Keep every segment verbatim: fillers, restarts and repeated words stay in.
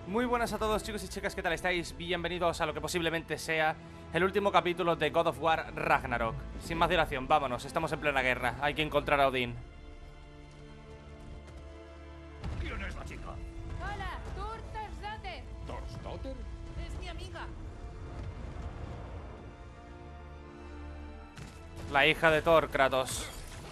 Muy buenas a todos, chicos y chicas, ¿qué tal estáis? Bienvenidos a lo que posiblemente sea el último capítulo de God of War Ragnarok. Sin más dilación, vámonos, estamos en plena guerra. Hay que encontrar a Odín. ¿Quién es la chica? Hola, Thorstadottir. ¿Thorstadottir? Es mi amiga. La hija de Thor, Kratos.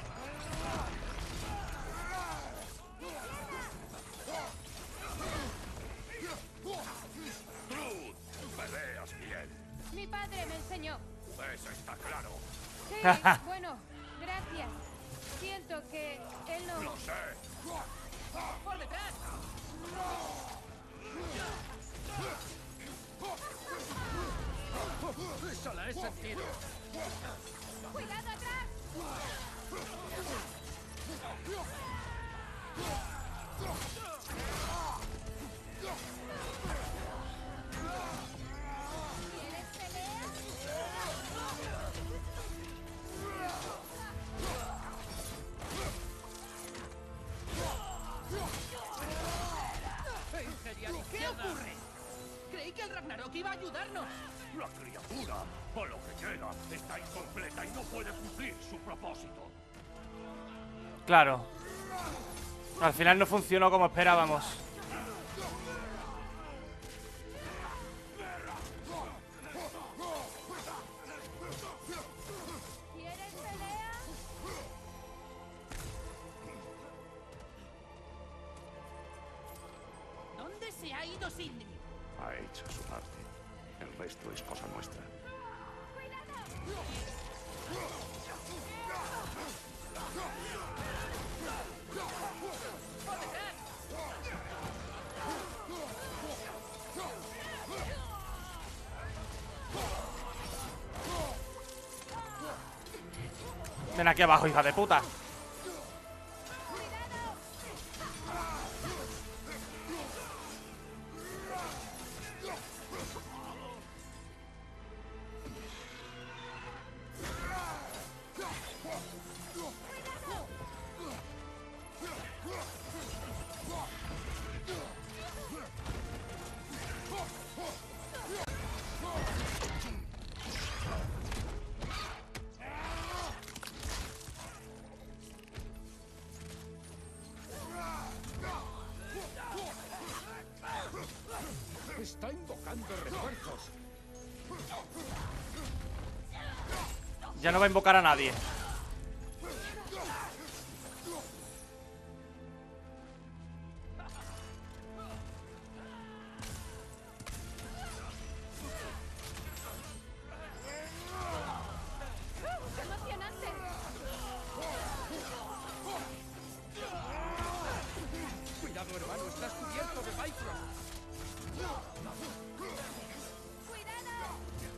Peleas bien. Mi padre me enseñó. Eso está claro. Sí, bueno, gracias. Siento que él no... Lo sé. ¡Por detrás! Eso la he sentido. ¡Cuidado atrás! ¿Quieres pelea? ¿Qué ocurre? Creí que el Ragnarok iba a ayudarnos. La criatura, a lo que llega, está incompleta y no puede cumplir su propósito. Claro. Al final no funcionó como esperábamos. ¿Quieres pelea? ¿Dónde se ha ido Sindri? Ha hecho su parte. El resto es cosa nuestra. Ven aquí abajo, hija de puta. Está invocando refuerzos. Ya no va a invocar a nadie. ¡Qué emocionante! Cuidado, hermano, estás cubierto de Bifrost. ¡Cuidado!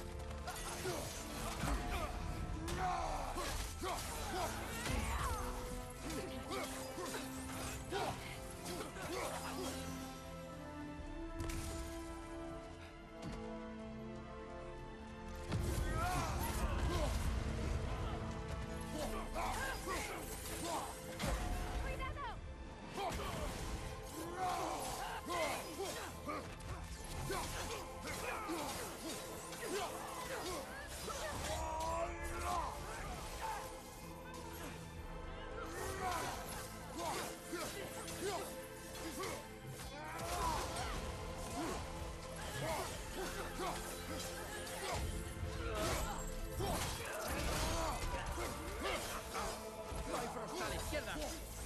Bifrost a la izquierda.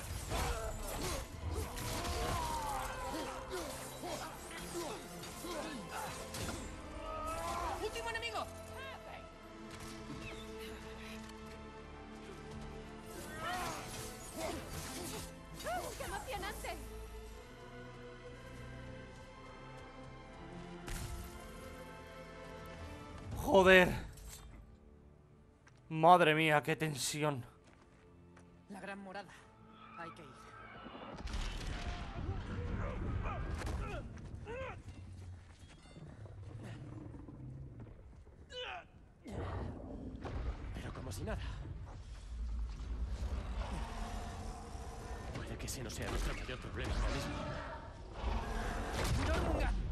¡Último enemigo! ¡Qué emocionante! Joder. Madre mía, qué tensión. La gran morada. Hay que ir. Pero como si nada. Puede que ese no sea nuestro mayor problema ahora mismo. ¡Nunga!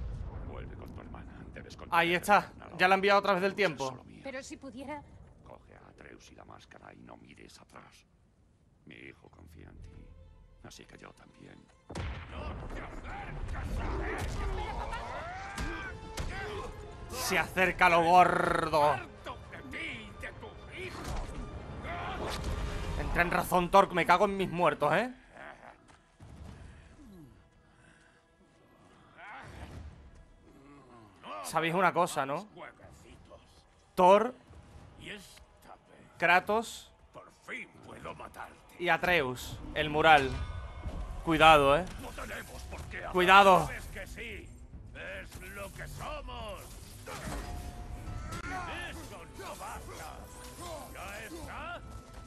Ahí está. Ya la he enviado a través del tiempo. Solo mío. Pero si pudiera... Coge a Atreus y la máscara y no mires atrás. Mi hijo confía en ti. Así que yo también. ¡No te acerques a él! Se acerca lo gordo. ¡Harto de ti y de tus hijos! Entra en razón, Torque. Me cago en mis muertos, ¿eh? Sabéis una cosa, ¿no? Jueguecitos. Thor, Y esta vez, Kratos por fin puedo matarte. y Atreus. El mural. Cuidado, ¿eh? No tenemos por qué hablar. Cuidado. Sabes que sí. Es lo que somos. Eso no basta. ¿Ya está?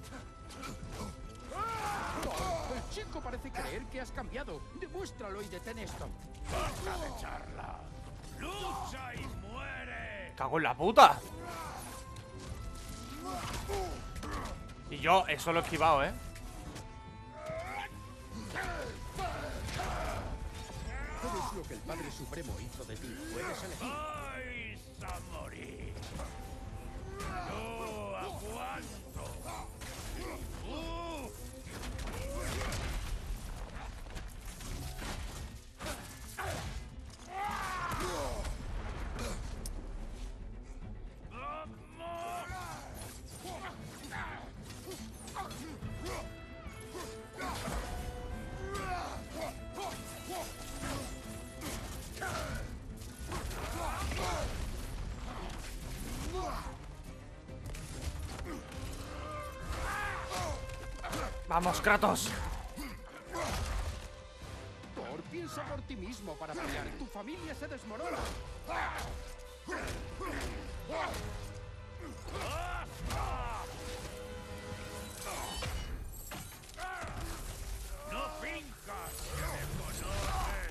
El chico parece creer que has cambiado. Demuéstralo y detén esto. Basta de charla. ¡Lucha y muere! Cago en la puta. Y yo, eso lo he esquivado, ¿eh? Eres lo que el Padre Supremo hizo de ti. Puedes elegir. ¡Vais a morir! ¡No aguanto! ¡Uh! Vamos, Kratos. Thor, piensa por ti mismo para pelear. Tu familia se desmorona. ¡No finjas que me conoces!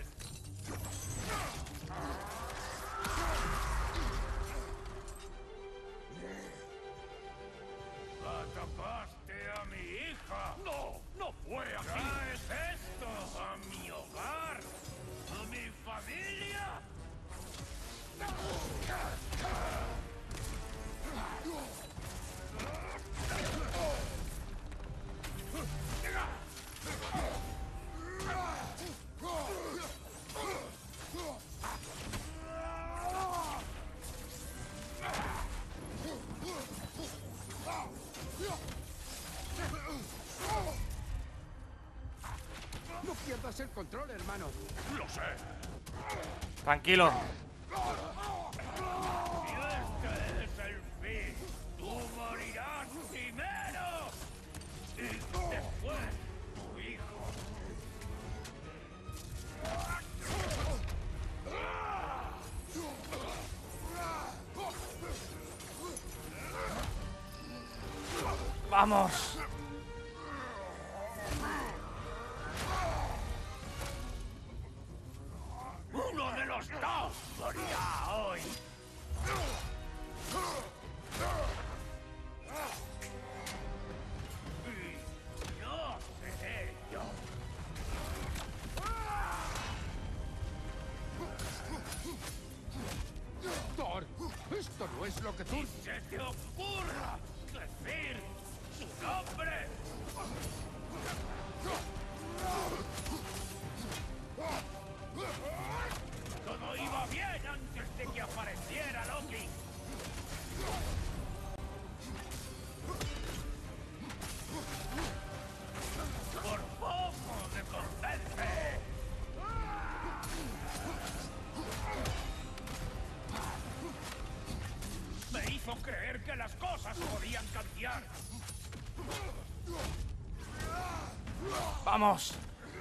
¡Atacaste a mi hija! ¡No! ¡No fue así! ¿Traes esto a mi hogar? ¿A mi familia? No pierdas el control, hermano. ¡Lo sé! Tranquilo. ¡Y este es el fin! ¡Tú morirás primero! ¡Y después tu hijo! Vamos. ¡Uno de los dos morirá hoy! Y no seré yo. Thor, esto no es lo que tú... ¡Ni se te ocurra decir su nombre! Todo iba bien antes de que apareciera Loki. Por poco me convence. Me hizo creer que las cosas podían cambiar. Vamos.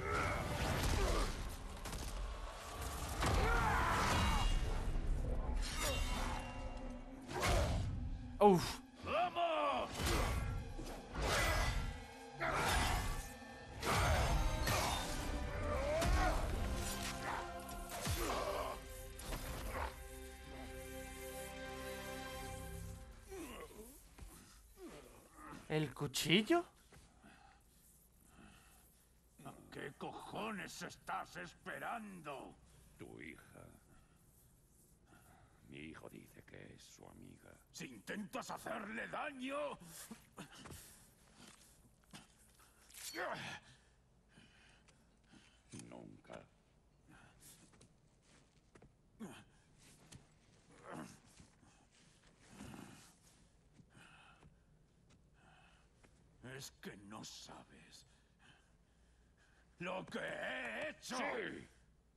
Uf. ¡Vamos! ¿El cuchillo? ¿Qué cojones estás esperando? Tu hija Mi hijo dice que es su amiga. Si intentas hacerle daño... Nunca. Es que no sabes lo que he hecho. ¡Sí!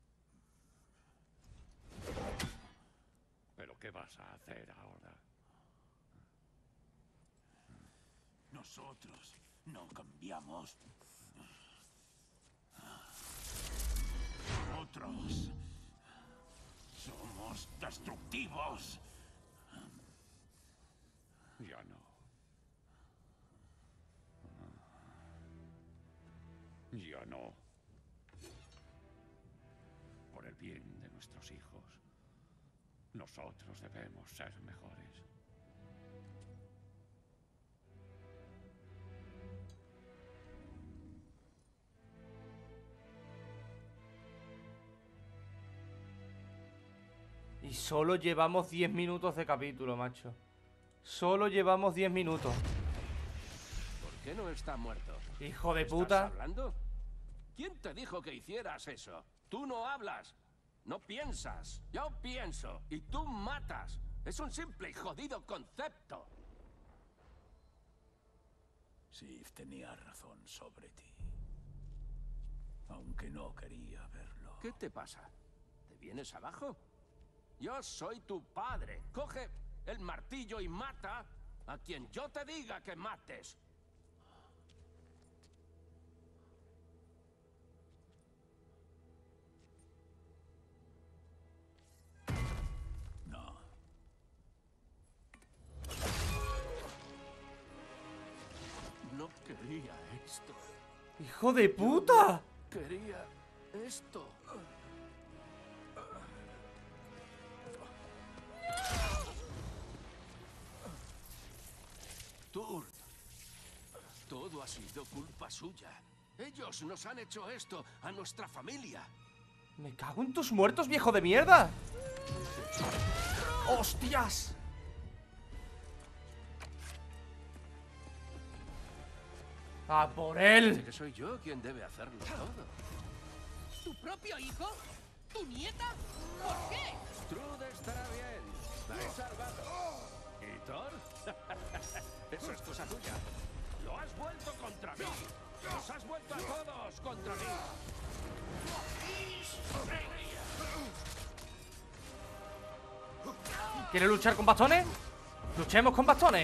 ¿Pero qué vas a hacer ahora? Nosotros no cambiamos. Nosotros somos destructivos. Ya no. Ya no. Por el bien de nuestros hijos, nosotros debemos ser mejores. Y solo llevamos diez minutos de capítulo, macho. Solo llevamos diez minutos. ¿Por qué no está muerto? Hijo de ¿Estás puta. hablando? ¿Quién te dijo que hicieras eso? Tú no hablas. No piensas. Yo pienso. Y tú matas. Es un simple y jodido concepto. Sif tenía razón sobre ti. Aunque no quería verlo. ¿Qué te pasa? ¿Te vienes abajo? Yo soy tu padre. Coge el martillo y mata a quien yo te diga que mates. No. No quería esto. ¡Hijo de puta! Quería esto. Turt, todo ha sido culpa suya. Ellos nos han hecho esto a nuestra familia. Me cago en tus muertos, viejo de mierda. ¡Hostias! ¡A por Parece él! que soy yo quien debe hacerlo todo. ¿Tu propio hijo? ¿Tu nieta? ¿Por qué? Trude estará bien. La he salvado. ¿Y Thor? Eso es cosa tuya. Lo has vuelto contra mí. Los has vuelto a todos contra mí. ¿Quiere luchar con bastones? ¡Luchemos con bastones!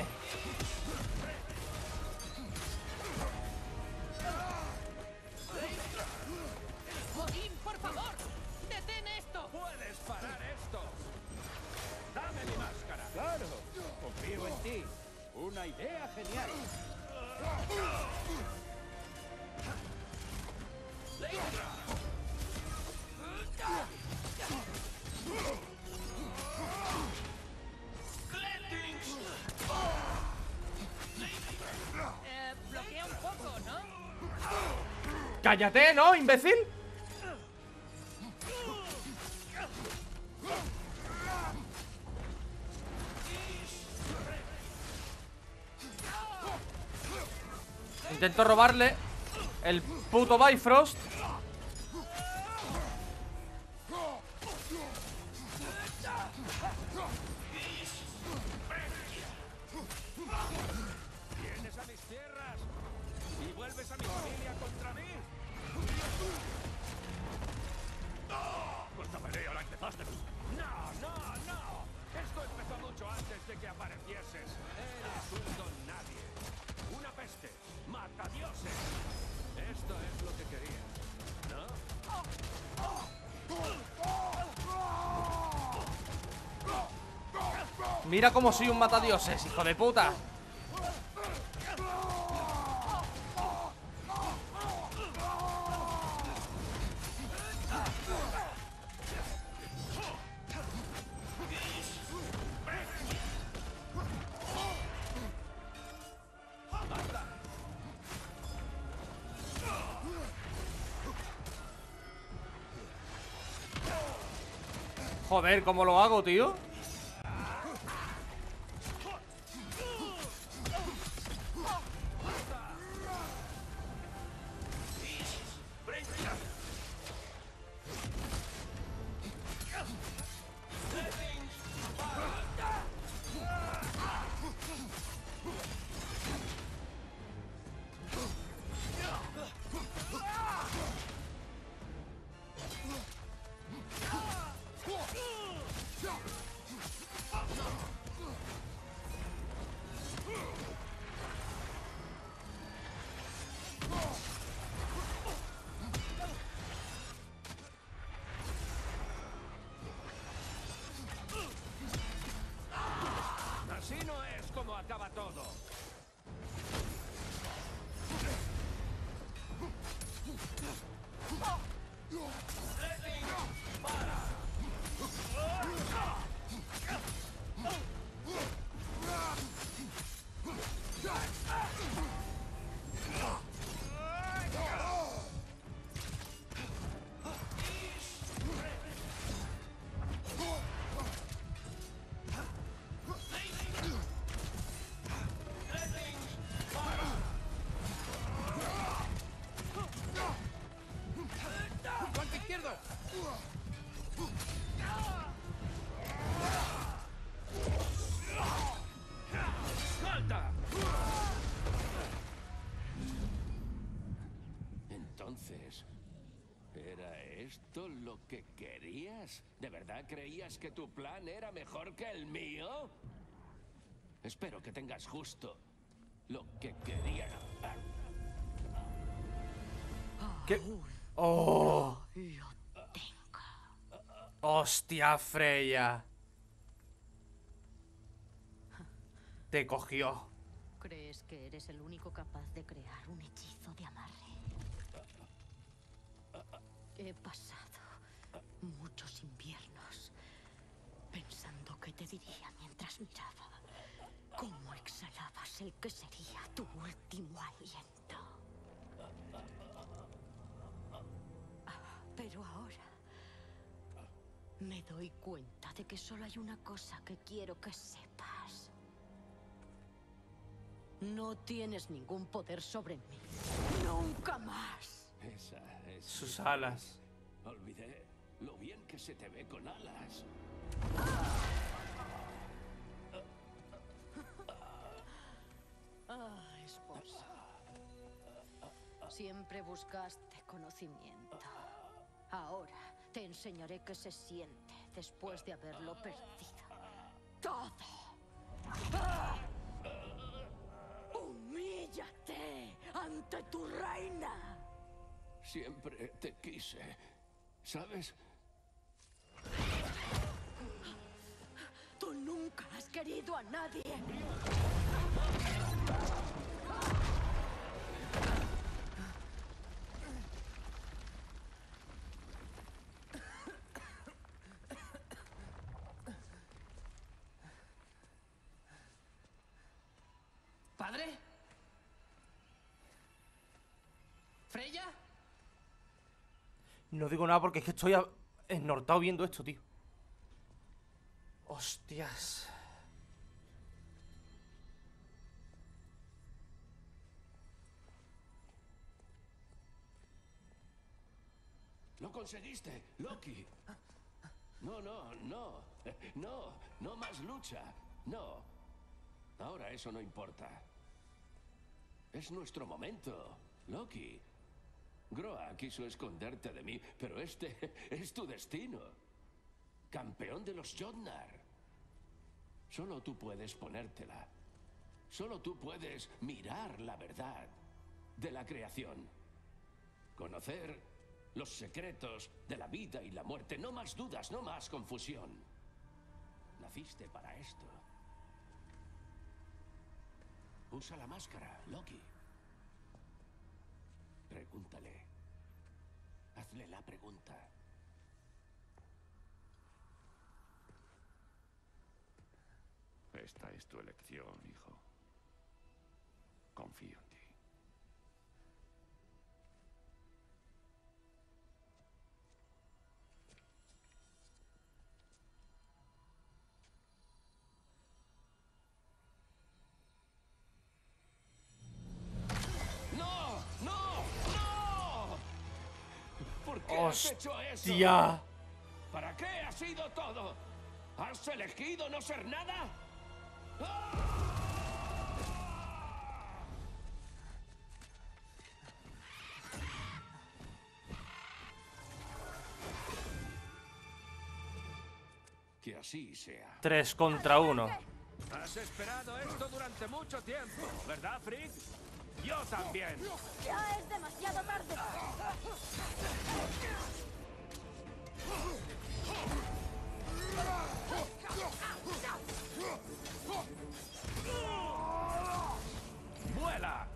Odín, por favor, detén esto. ¡Puedes parar esto! ¡Dame mi máscara! Claro, confío en ti. Una idea genial. Eh, bloquea un poco, ¿no? ¡Cállate, ¿no, imbécil! Intento robarle el puto Bifrost. ¡Vienes a mis tierras! ¡Y vuelves a mi familia contra mí! ¡Esta pelea la empezaste tú! ¡No, no, no! Esto empezó mucho antes de que aparecieses. Eres un don nadie. Una peste. Matadioses. Esto es lo que quería. ¿No? Mira cómo soy un matadioses, hijo de puta. Joder, ¿cómo lo hago, tío? lo que querías? ¿De verdad creías que tu plan era mejor que el mío? Espero que tengas justo lo que quería. ¿Qué? ¡Oh! Lo tengo. ¡Hostia, Freya! Te cogió. ¿Crees que eres el único capaz de crear un hechizo de amarre? He pasado muchos inviernos pensando qué te diría mientras miraba cómo exhalabas el que sería tu último aliento. Pero ahora me doy cuenta de que solo hay una cosa que quiero que sepas. No tienes ningún poder sobre mí. ¡Nunca más! Esa es... Sus alas. Olvidé lo bien que se te ve con alas. Ah, esposa. Siempre buscaste conocimiento. Ahora te enseñaré qué se siente después de haberlo perdido. ¡Todo! ¡Ah! ¡Humíllate ante tu reina! Siempre te quise. ¿Sabes? Tú nunca has querido a nadie. ¿Padre? ¿Freya? No digo nada porque es que estoy a- ennortado viendo esto, tío. Hostias. ¡Lo conseguiste, Loki! No, no, no. No, no más lucha. No. Ahora eso no importa. Es nuestro momento, Loki. Groa quiso esconderte de mí, pero este es tu destino. Campeón de los Jotnar. Solo tú puedes ponértela. Solo tú puedes mirar la verdad de la creación. Conocer los secretos de la vida y la muerte. No más dudas, no más confusión. Naciste para esto. Usa la máscara, Loki. Pregúntale. Hazle la pregunta. Esta es tu elección, hijo. Confío en ti. ¡No! ¡No! ¡No! ¿Por qué has hecho eso? ¡Hostia! ¿Para qué ha sido todo? ¿Has elegido no ser nada? Que así sea. Tres contra uno. Has esperado esto durante mucho tiempo, ¿verdad, Frigg? Yo también. ¡Ya es demasiado tarde! ¡Vuela!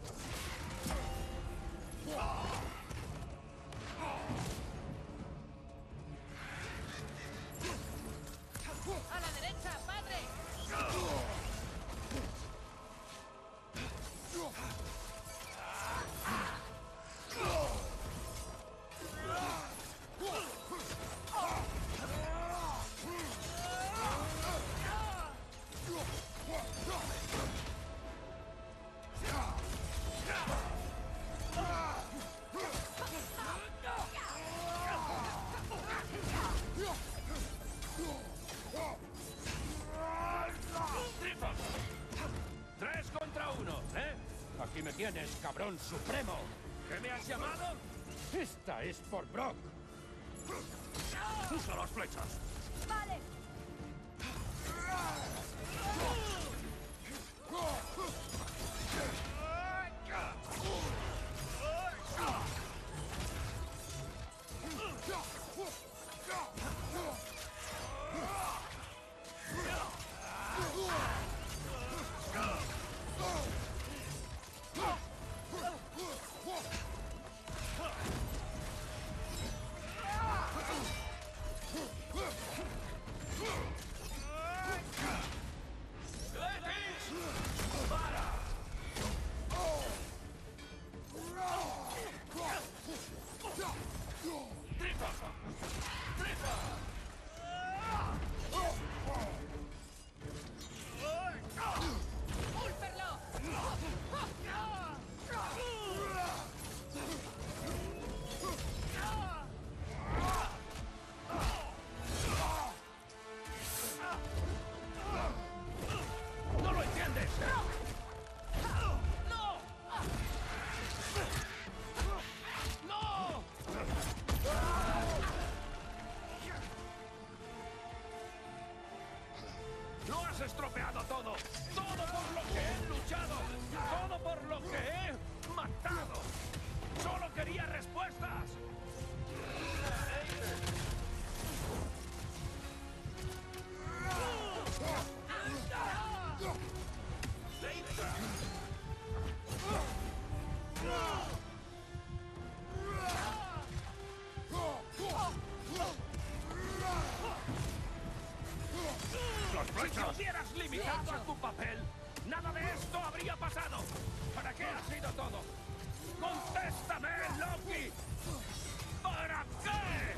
¡A la derecha, padre! ¡Tres contra uno! ¿Eh? Aquí me tienes, cabrón supremo. ¿Qué me has llamado? Esta es por Brock. Usa las flechas. Vale. ¡No lo entiendes! ¡Lo has estropeado todo! ¡Todo por lo que he luchado! ¡Todo por lo que he matado! ¡Solo quería respuestas! Si te hubieras limitado a tu papel, nada de esto habría pasado. ¿Para qué ha sido todo? ¡Contéstame, Loki! ¿Para qué?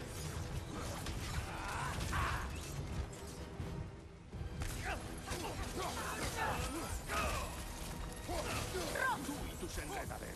Tú y tus enredaderas.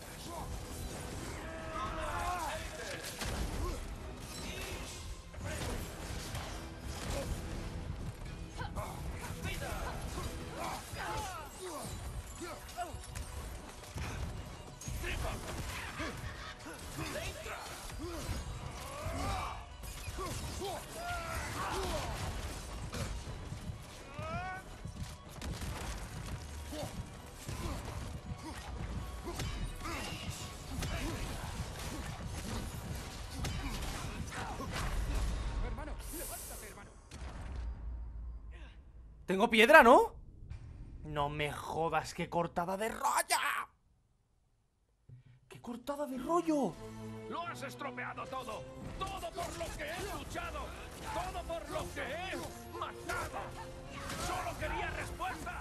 Tengo piedra, ¿no? No me jodas, qué cortada de rollo. ¡Qué cortada de rollo! ¡Lo has estropeado todo! ¡Todo por lo que he luchado! ¡Todo por lo que he matado! ¡Solo quería respuestas!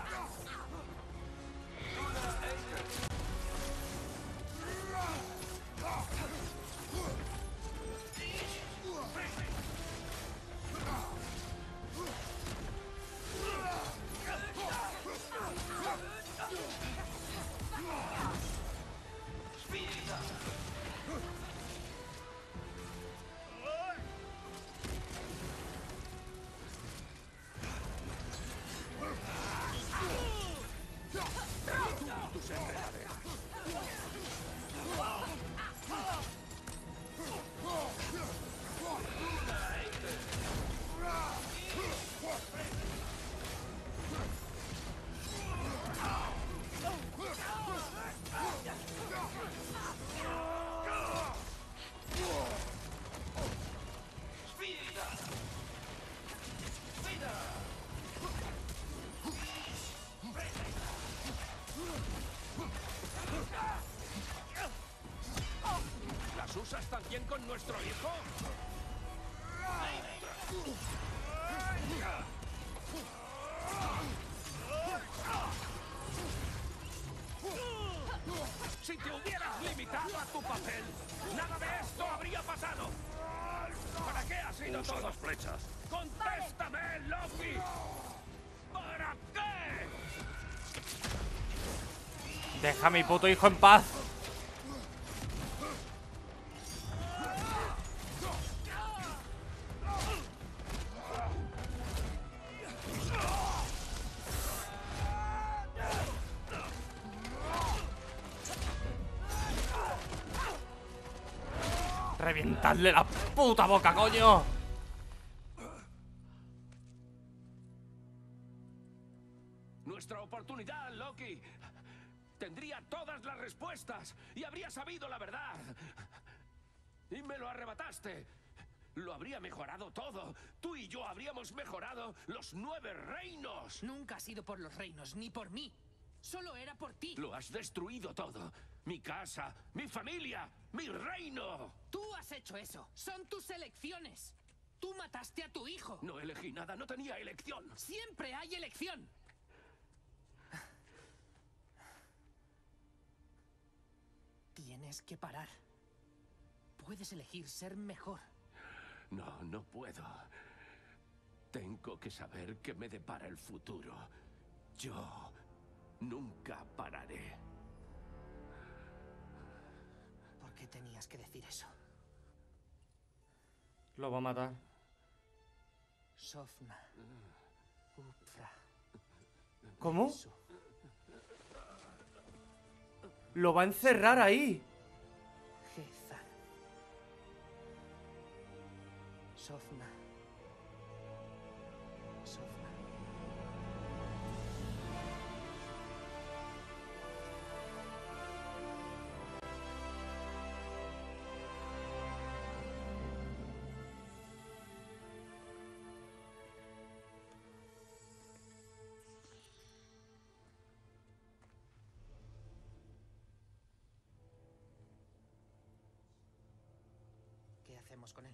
¿Las usas también con nuestro hijo? Si te hubieras limitado a tu papel, nada de esto habría pasado. ¿Para qué ha sido Usa todo? las flechas. ¡Contéstame, Loki! ¿Para qué? Deja a mi puto hijo en paz. Revientadle la puta boca, coño. nuestra oportunidad, Loki. Tendría todas las respuestas y habría sabido la verdad. Y me lo arrebataste. Lo habría mejorado todo. Tú y yo habríamos mejorado los nueve reinos. Nunca ha sido por los reinos, ni por mí. Solo era por ti. Lo has destruido todo. Mi casa, mi familia, mi reino. Tú has hecho eso. Son tus elecciones. Tú mataste a tu hijo. No elegí nada, no tenía elección. Siempre hay elección. Tienes que parar. Puedes elegir ser mejor. No, no puedo. Tengo que saber qué me depara el futuro. Yo nunca pararé. ¿Por qué tenías que decir eso? Lo va a matar. Sofna. Upfra. ¿Cómo? Eso. Lo va a encerrar ahí. Gezar. Sofna. Sofna. ¿Qué hacemos con él?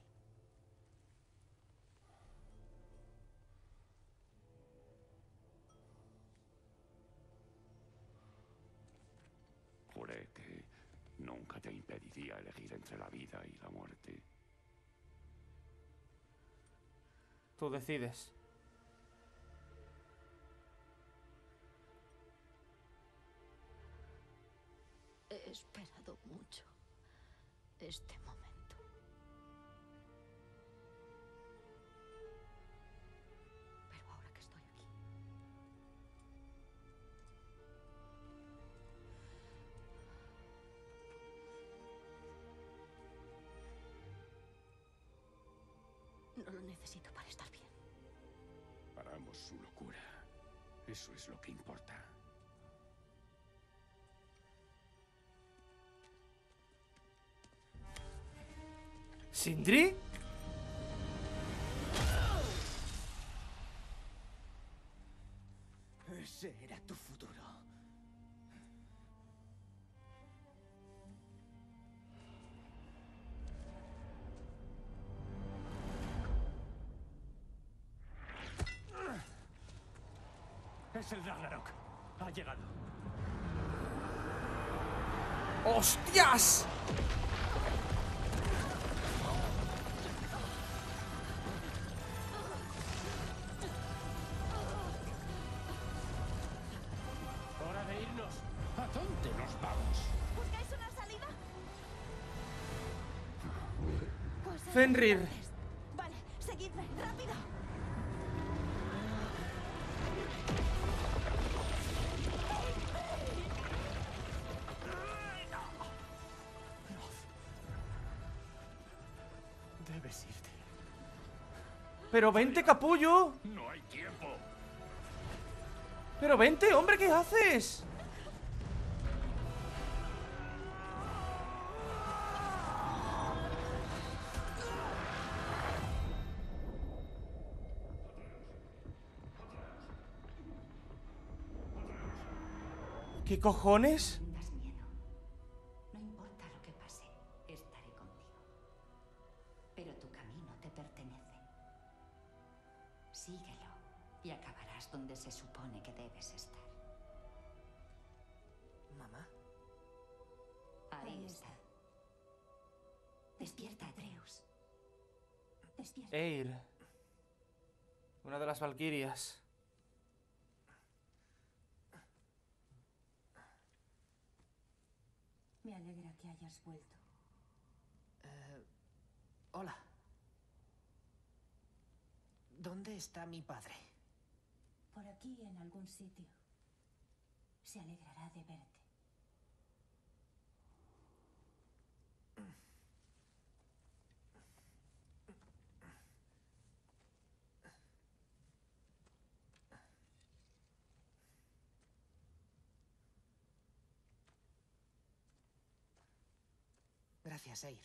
Juré que nunca te impediría elegir entre la vida y la muerte. Tú decides. He esperado mucho este momento. Pero ahora que estoy aquí, no lo necesito para estar bien. Paramos su locura. Eso es lo que importa. ¿Sindri? Ese era tu futuro. Es el Ragnarok. Ha llegado. ¡Hostias! ¡Hora de irnos! ¿A dónde nos vamos? ¿Buscáis una salida? Pues hay Fenrir. antes. Vale, seguidme, rápido. Debes irte. Pero vente, capullo. ¡No hay tiempo! Pero vente, hombre, ¿qué haces? ¿Qué cojones? Das miedo. No importa lo que pase, estaré contigo. Pero tu camino te pertenece. Síguelo y acabarás donde se supone que debes estar. ¿Mamá? Ahí está. Despierta, Atreus. Despierta. Eir. Una de las valquirias. Me alegra que hayas vuelto. Eh, hola. ¿Dónde está mi padre? Por aquí en algún sitio. Se alegrará de verte. Gracias, Eir.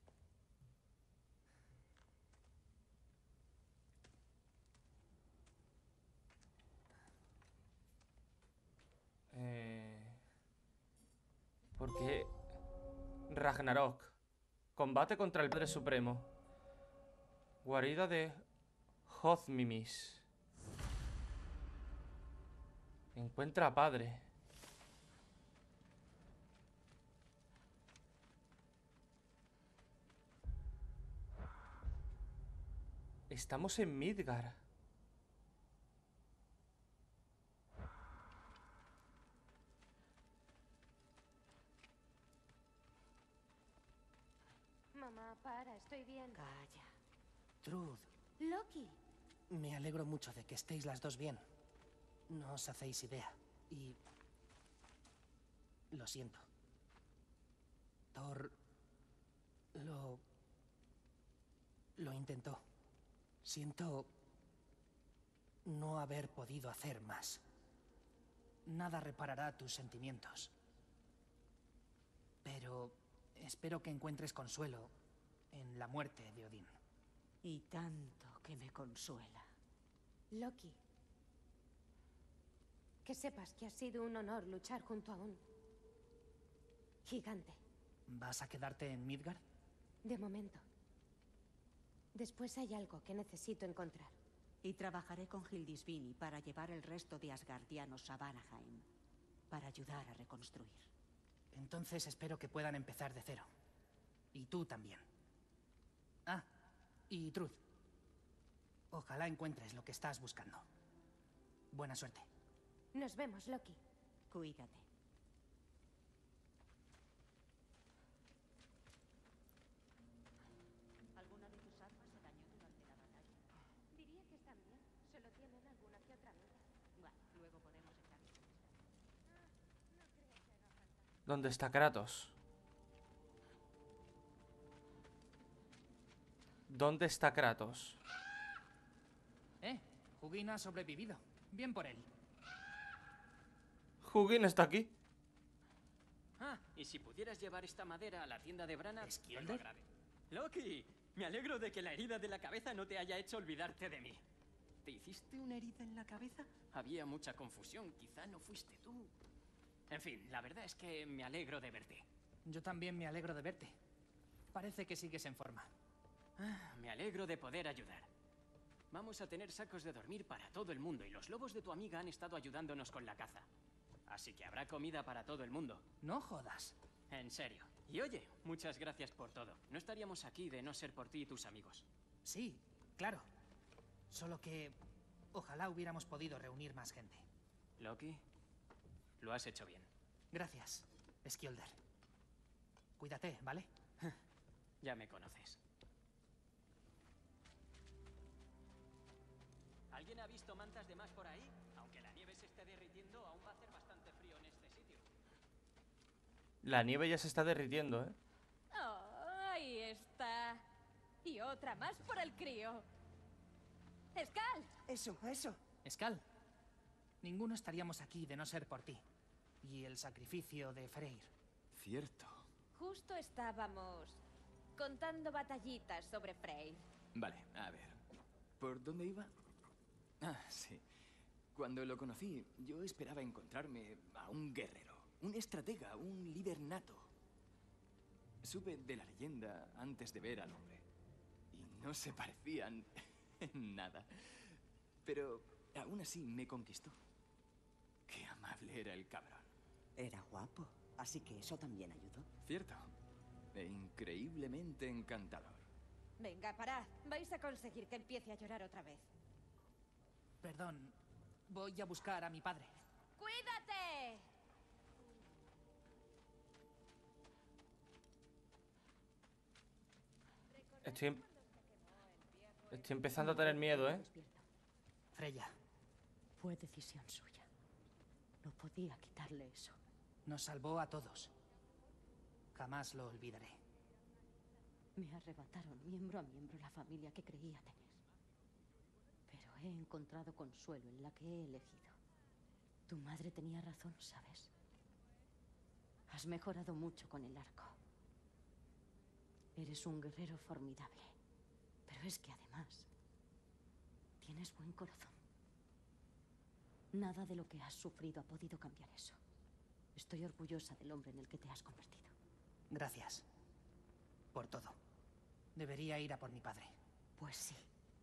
Eh... ¿Por qué? Ragnarok. Combate contra el Padre Supremo. Guarida de Hothmimis. Encuentra a Padre. Estamos en Midgar. Mamá, para, estoy bien. Calla. Truth, Loki. me alegro mucho de que estéis las dos bien. No os hacéis idea. Y... lo siento. Thor... lo... lo intentó. Siento... no haber podido hacer más. Nada reparará tus sentimientos. Pero espero que encuentres consuelo en la muerte de Odín. Y tanto que me consuela. Loki. Que sepas que ha sido un honor luchar junto a un gigante. ¿Vas a quedarte en Midgard? De momento. Después hay algo que necesito encontrar. Y trabajaré con Hildisvini para llevar el resto de asgardianos a Vanaheim. Para ayudar a reconstruir. Entonces espero que puedan empezar de cero. Y tú también. Ah, y Truth. Ojalá encuentres lo que estás buscando. Buena suerte. Nos vemos, Loki. Cuídate. ¿Alguna de tus armas se dañó durante la batalla? Diría que están bien. Solo tienen alguna que otra mierda. Bueno, luego podemos echar. ¿Dónde está Kratos? ¿Dónde está Kratos? Eh, Hugin ha sobrevivido. Bien por él. Hugin está aquí. Ah, y si pudieras llevar esta madera a la tienda de Brana, ¿Skjolder? te lo agrade. Loki, me alegro de que la herida de la cabeza no te haya hecho olvidarte de mí. ¿Te hiciste una herida en la cabeza? Había mucha confusión, quizá no fuiste tú. En fin, la verdad es que me alegro de verte. Yo también me alegro de verte. Parece que sigues en forma. Ah, me alegro de poder ayudar. Vamos a tener sacos de dormir para todo el mundo y los lobos de tu amiga han estado ayudándonos con la caza. Así que habrá comida para todo el mundo. No jodas. En serio. Y oye, muchas gracias por todo. No estaríamos aquí de no ser por ti y tus amigos. Sí, claro. Solo que... ojalá hubiéramos podido reunir más gente. Loki, lo has hecho bien. Gracias, Skjolder. Cuídate, ¿vale? Ya me conoces. ¿Alguien ha visto mantas de más por ahí? Aunque la nieve se esté derritiendo, aún va a hacer bastante frío en este sitio. La nieve ya se está derritiendo, ¿eh? Oh, ahí está. Y otra más por el crío. ¡Escal! Eso, eso. Skal, ninguno estaríamos aquí de no ser por ti. Y el sacrificio de Freyr. Cierto. Justo estábamos contando batallitas sobre Frey. Vale, a ver. ¿Por dónde iba? Ah, sí. Cuando lo conocí, yo esperaba encontrarme a un guerrero, un estratega, un líder nato. Supe de la leyenda antes de ver al hombre. Y no se parecían en nada. Pero aún así me conquistó. Qué amable era el cabrón. Era guapo, así que eso también ayudó. Cierto. E increíblemente encantador. Venga, parad. Vais a conseguir que empiece a llorar otra vez. Perdón, voy a buscar a mi padre. ¡Cuídate! Estoy, em- Estoy empezando a tener miedo, ¿eh? Freya. Fue decisión suya. No podía quitarle eso. Nos salvó a todos. Jamás lo olvidaré. Me arrebataron miembro a miembro la familia que creía tener. Pero he encontrado consuelo en la que he elegido. Tu madre tenía razón, ¿sabes? Has mejorado mucho con el arco. Eres un guerrero formidable. Pero es que además tienes buen corazón. Nada de lo que has sufrido ha podido cambiar eso. Estoy orgullosa del hombre en el que te has convertido. Gracias. Por todo. Debería ir a por mi padre. Pues sí.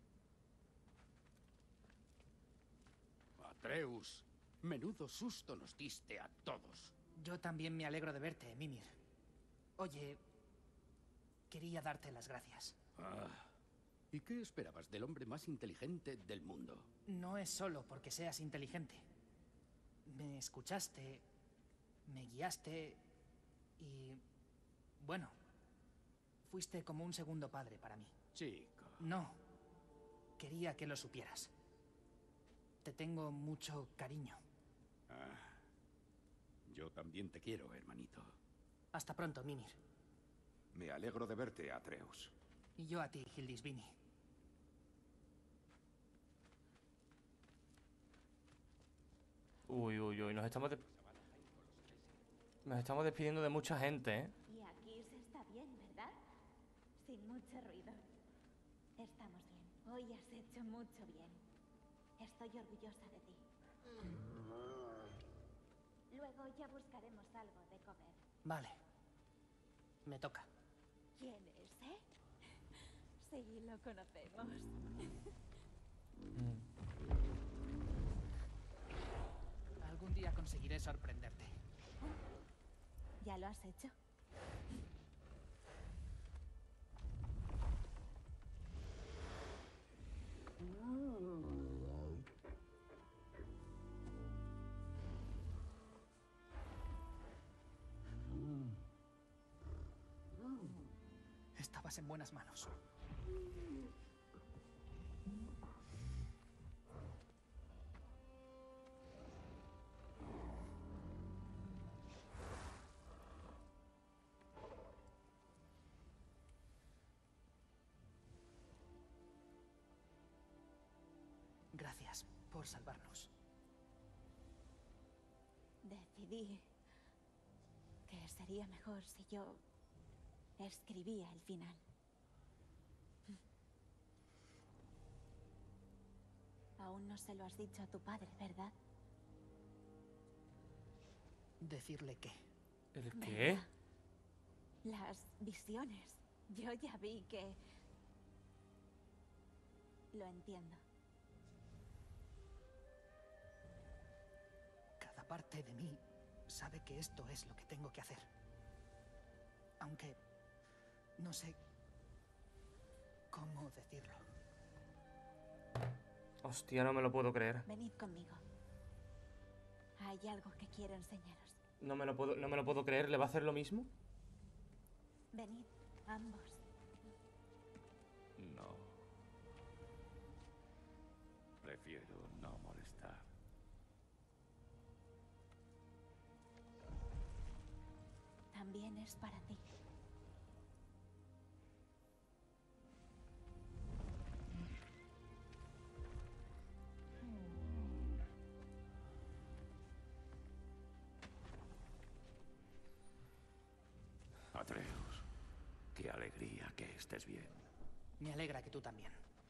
Atreus, menudo susto nos diste a todos. Yo también me alegro de verte, Mimir. Oye, quería darte las gracias. Ah, ¿y qué esperabas del hombre más inteligente del mundo? No es solo porque seas inteligente. Me escuchaste, me guiaste y... bueno, fuiste como un segundo padre para mí. Chico. No, quería que lo supieras. Te tengo mucho cariño. Ah, yo también te quiero, hermanito. Hasta pronto, Mimir. Me alegro de verte, Atreus. Y yo a ti, Hildisvini. Uy, uy, uy, nos estamos de... Nos estamos despidiendo de mucha gente, ¿eh? Y aquí se está bien, ¿verdad? Sin mucho ruido. Estamos bien. Hoy has hecho mucho bien. Estoy orgullosa de ti. Luego ya buscaremos algo de comer. Vale. Me toca. ¿Quién es, eh? Sí, lo conocemos. Algún día conseguiré sorprenderte. ¿Ya lo has hecho? Estabas en buenas manos. Gracias por salvarnos. Decidí que sería mejor si yo escribía el final. Aún no se lo has dicho a tu padre, ¿verdad? ¿Decirle qué? ¿El qué? Las visiones. Yo ya vi que... Lo entiendo. Cada parte de mí sabe que esto es lo que tengo que hacer. Aunque no sé cómo decirlo. Hostia, no me lo puedo creer. Venid conmigo. Hay algo que quiero enseñaros. No me lo puedo, no me lo puedo creer. ¿Le va a hacer lo mismo? Venid, ambos. No. Prefiero no molestar. También es para ti. Atreus, qué alegría que estés bien. Me alegra que tú también.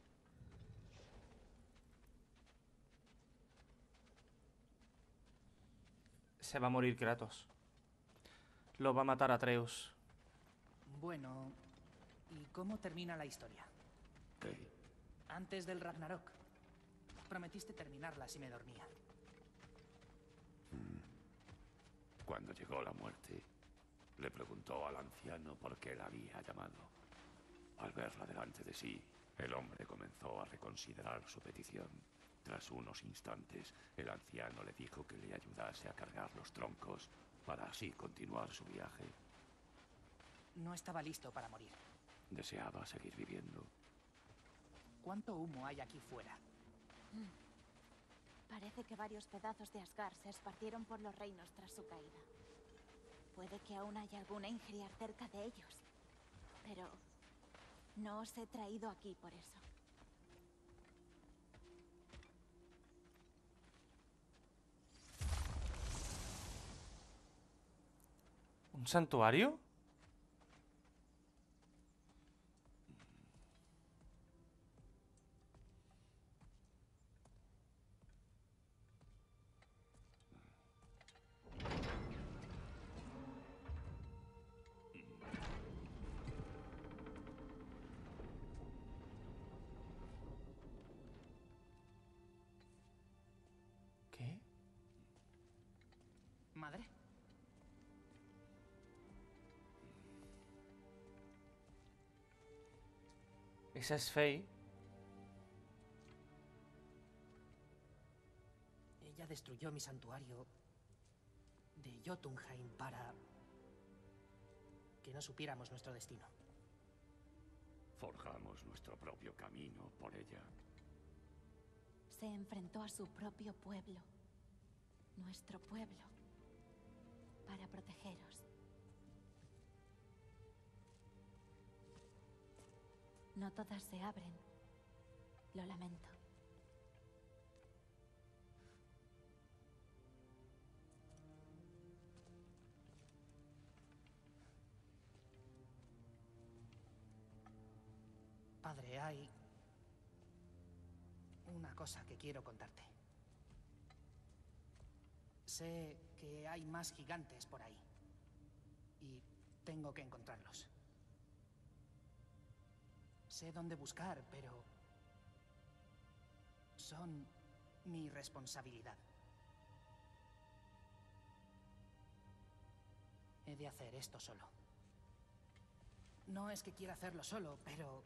Se va a morir Kratos. Lo va a matar Atreus. Bueno, ¿y cómo termina la historia? ¿Qué? Antes del Ragnarok. Prometiste terminarla si me dormía. Cuando llegó la muerte, le preguntó al anciano por qué la había llamado. Al verla delante de sí, el hombre comenzó a reconsiderar su petición. Tras unos instantes, el anciano le dijo que le ayudase a cargar los troncos para así continuar su viaje. No estaba listo para morir. Deseaba seguir viviendo. ¿Cuánto humo hay aquí fuera? Parece que varios pedazos de Asgard se esparcieron por los reinos tras su caída. Puede que aún haya alguna Ingriar cerca de ellos. Pero no os he traído aquí por eso. ¿Un santuario? madre? Esa es Faye. Ella destruyó mi santuario de Jotunheim para que no supiéramos nuestro destino. Forjamos nuestro propio camino por ella. Se enfrentó a su propio pueblo, nuestro pueblo, para protegeros. No todas se abren. Lo lamento. Padre, hay una cosa que quiero contarte. Sé que hay más gigantes por ahí. Y tengo que encontrarlos. Sé dónde buscar, pero son mi responsabilidad. He de hacer esto solo. No es que quiera hacerlo solo, pero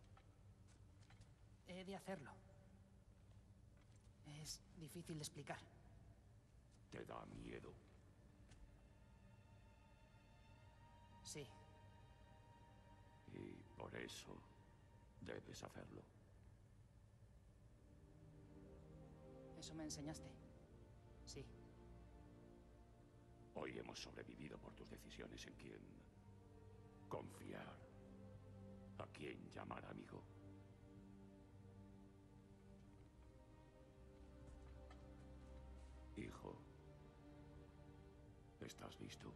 he de hacerlo. Es difícil de explicar. ¿Te da miedo? Sí. Y por eso debes hacerlo. ¿Eso me enseñaste? Sí. Hoy hemos sobrevivido por tus decisiones en quién confiar, a quién llamar amigo. Hijo, ¿estás listo?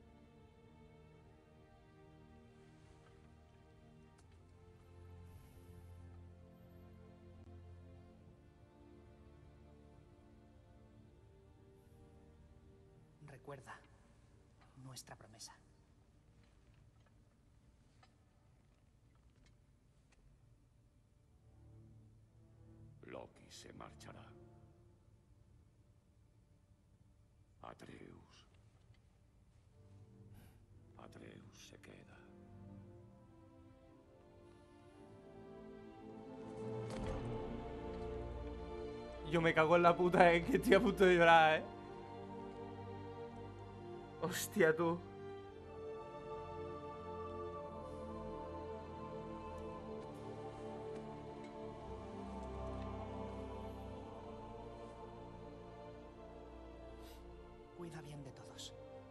Recuerda nuestra promesa. Loki se marchará. Atreus. Atreus se queda. Yo me cago en la puta, eh, que estoy a punto de llorar, eh. Hostia, tú. Cuida bien de todos.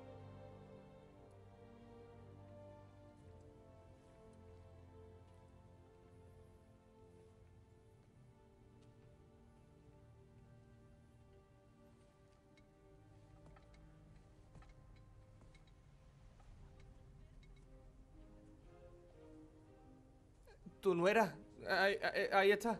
Tu nuera. Ahí, ahí, ahí está.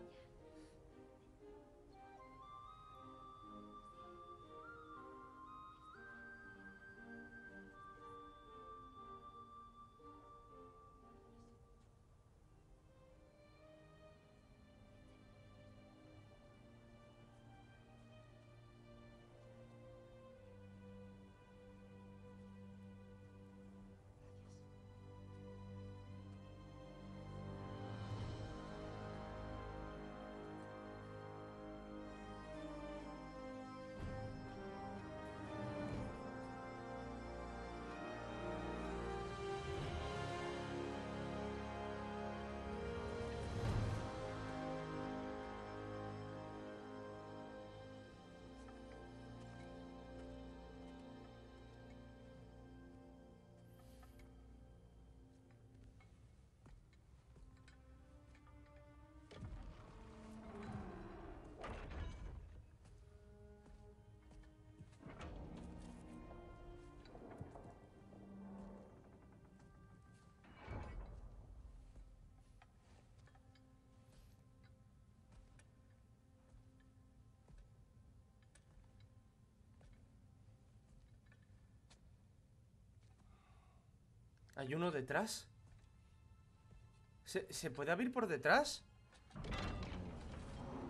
¿Hay uno detrás? ¿Se, ¿se puede abrir por detrás?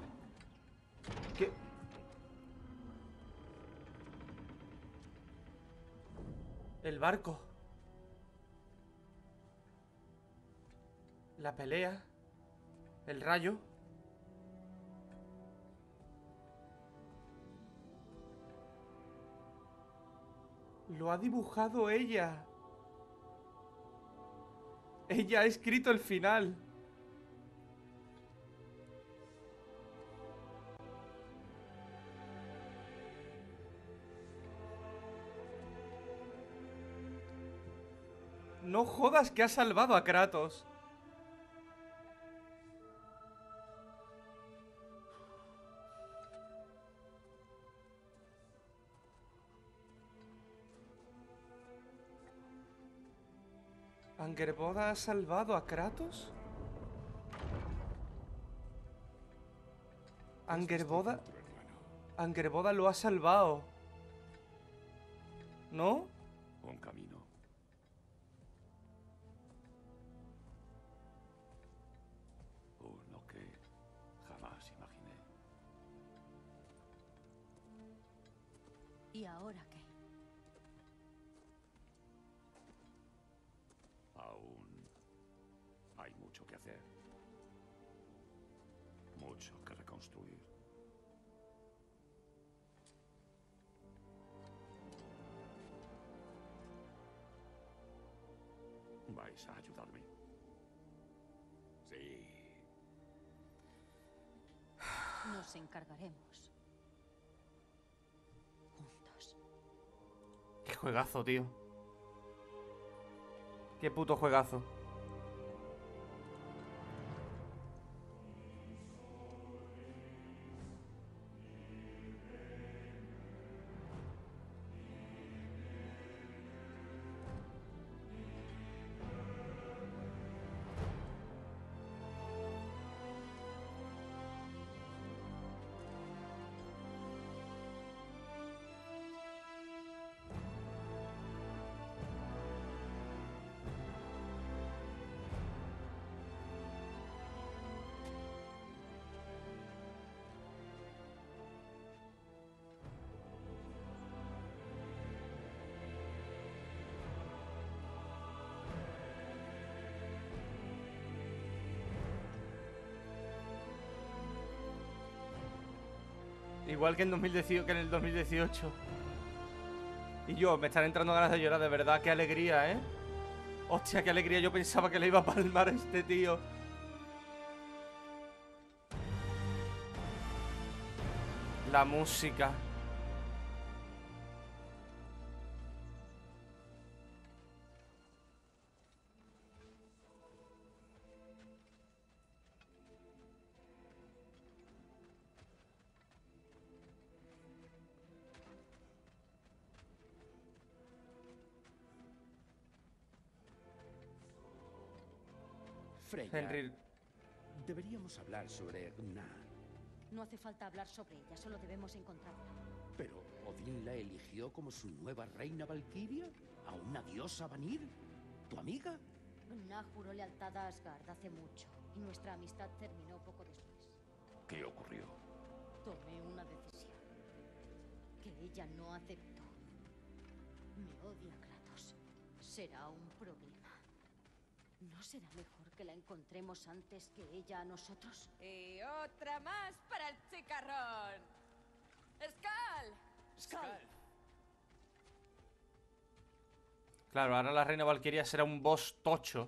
¿Qué? El barco. La pelea. El rayo. Lo ha dibujado ella. Ella ha escrito el final. No jodas que ha salvado a Kratos. ¿Angerboda ha salvado a Kratos? Angerboda... Angerboda lo ha salvado. ¿No? Un camino. Uno que jamás imaginé. ¿Y ahora qué? Aún hay mucho que hacer. Mucho que reconstruir. ¿Vais a ayudarme? Sí. Nos encargaremos. Juntos. Qué juegazo, tío. Qué puto juegazo. Igual que en, dos mil dieciocho, que en el dos mil dieciocho. Y yo, me están entrando ganas de llorar, de verdad. Qué alegría, ¿eh? Hostia, qué alegría. Yo pensaba que le iba a palmar a este tío. La música. Freya, Henry. deberíamos hablar sobre Gná. No hace falta hablar sobre ella, solo debemos encontrarla. Pero Odín la eligió como su nueva reina Valquiria, a una diosa Vanir, tu amiga. Gná juró lealtad a Asgard hace mucho, y nuestra amistad terminó poco después. ¿Qué ocurrió? Tomé una decisión que ella no aceptó. Me odia Kratos. Será un problema. ¿No será mejor que la encontremos antes que ella a nosotros? Y otra más para el chicarrón. ¡Skal! ¡Skal! Claro, ahora la reina Valquiria será un boss tocho.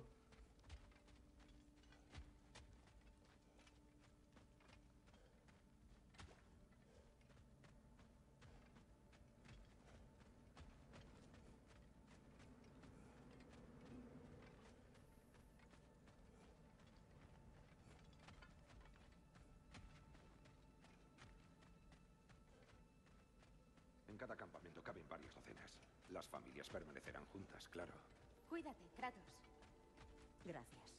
En cada campamento caben varias docenas. Las familias permanecerán juntas, claro. Cuídate, Kratos. Gracias.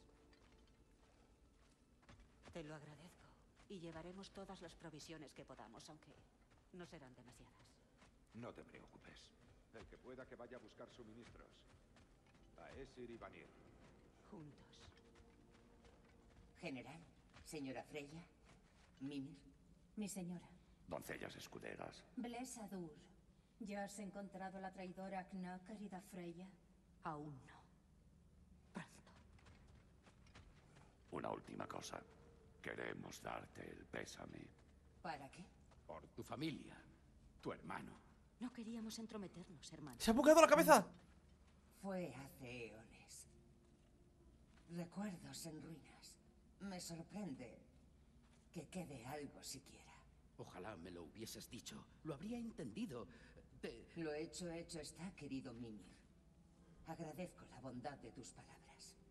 Te lo agradezco. Y llevaremos todas las provisiones que podamos, aunque no serán demasiadas. No te preocupes. El que pueda que vaya a buscar suministros. Aesir y Vanir. Juntos. General, señora Freya, Mimir, mi señora. Doncellas escuderas. Blesadur, ¿Ya has encontrado a la traidora Kna, querida Freya? Aún no. Una última cosa. Queremos darte el pésame. ¿Para qué? Por tu familia, tu hermano. No queríamos entrometernos, hermano. ¡Se ha bugueado la cabeza! Fue hace eones. Recuerdos en ruinas. Me sorprende que quede algo siquiera. Ojalá me lo hubieses dicho. Lo habría entendido. Te... Lo hecho, hecho está, querido Mimir. Agradezco la bondad de tus palabras.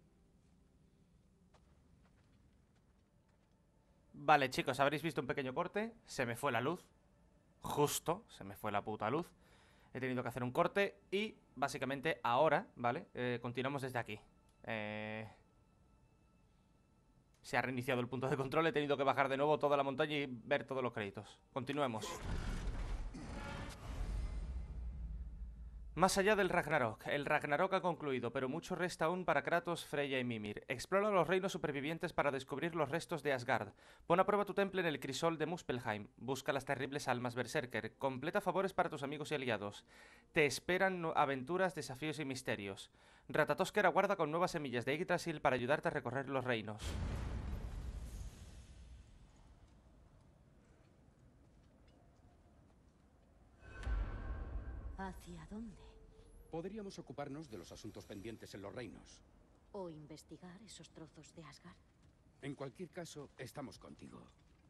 Vale, chicos, habréis visto un pequeño corte. Se me fue la luz. Justo, se me fue la puta luz. He tenido que hacer un corte y básicamente ahora, ¿vale? Eh, continuamos desde aquí. Eh... Se ha reiniciado el punto de control. He tenido que bajar de nuevo toda la montaña y ver todos los créditos. Continuemos. Más allá del Ragnarok. El Ragnarok ha concluido, pero mucho resta aún para Kratos, Freya y Mimir. Explora los reinos supervivientes para descubrir los restos de Asgard. Pon a prueba tu temple en el crisol de Muspelheim. Busca las terribles almas Berserker. Completa favores para tus amigos y aliados. Te esperan aventuras, desafíos y misterios. Ratatosker aguarda con nuevas semillas de Yggdrasil para ayudarte a recorrer los reinos. ¿Hacia dónde? Podríamos ocuparnos de los asuntos pendientes en los reinos. ¿O investigar esos trozos de Asgard? En cualquier caso, estamos contigo.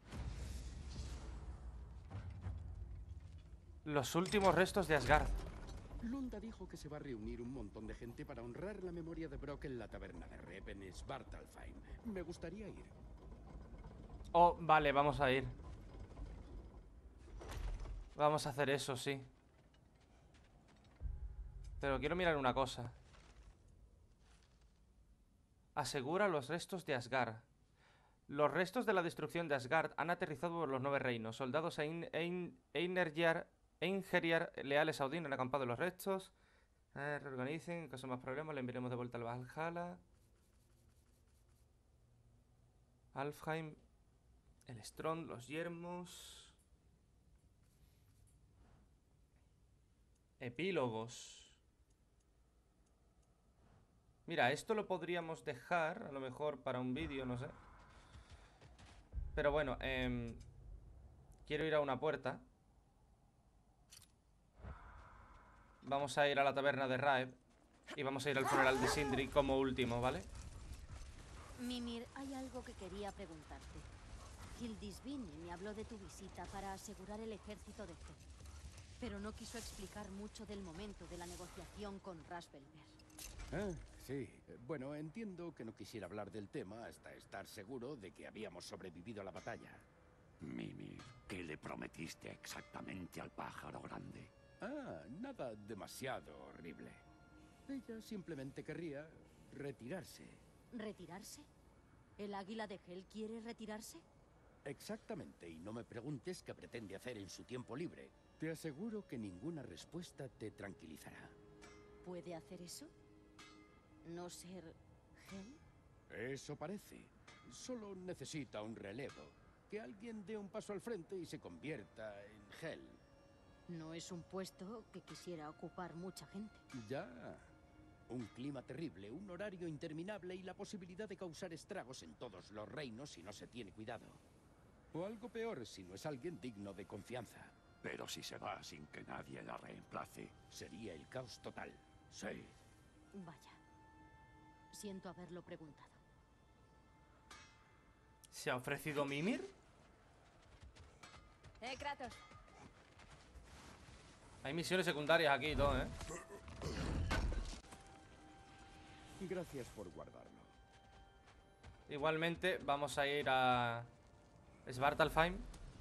Los últimos restos de Asgard. Lunda dijo que se va a reunir un montón de gente para honrar la memoria de Brock en la taberna de Rep en Svartalfheim. Me gustaría ir. Oh, vale, vamos a ir. Vamos a hacer eso, sí. Pero quiero mirar una cosa. Asegura los restos de Asgard. Los restos de la destrucción de Asgard han aterrizado por los nueve reinos. Soldados e Ein Einherjar, Einherjar leales a Odín han acampado en los restos. Eh, reorganicen, en caso de más problemas, le enviaremos de vuelta al Valhalla. Alfheim, el Strond, los yermos. Epílogos. Mira, esto lo podríamos dejar, a lo mejor para un vídeo, no sé. Pero bueno, eh, quiero ir a una puerta. Vamos a ir a la taberna de Raeb. Y vamos a ir al funeral de Sindri como último, ¿vale? Mimir, hay algo que quería preguntarte. Hildisvini me habló de tu visita para asegurar el ejército de Hel, pero no quiso explicar mucho del momento de la negociación con Raspelver. Ah, sí. Bueno, entiendo que no quisiera hablar del tema hasta estar seguro de que habíamos sobrevivido a la batalla. Mimir, ¿qué le prometiste exactamente al pájaro grande? Ah, nada demasiado horrible. Ella simplemente querría retirarse. ¿Retirarse? ¿El águila de Hel quiere retirarse? Exactamente, y no me preguntes qué pretende hacer en su tiempo libre. Te aseguro que ninguna respuesta te tranquilizará. ¿Puede hacer eso? ¿No ser Hel? Eso parece. Solo necesita un relevo. Que alguien dé un paso al frente y se convierta en Hel. No es un puesto que quisiera ocupar mucha gente. Ya. Un clima terrible, un horario interminable y la posibilidad de causar estragos en todos los reinos si no se tiene cuidado. O algo peor si no es alguien digno de confianza. Pero si se va sin que nadie la reemplace, sería el caos total. Sí. Vaya. Siento haberlo preguntado. ¿Se ha ofrecido Mimir? Eh, Kratos. Hay misiones secundarias aquí y todo, ¿eh? Gracias por guardarlo. Igualmente, vamos a ir a Svartalfheim.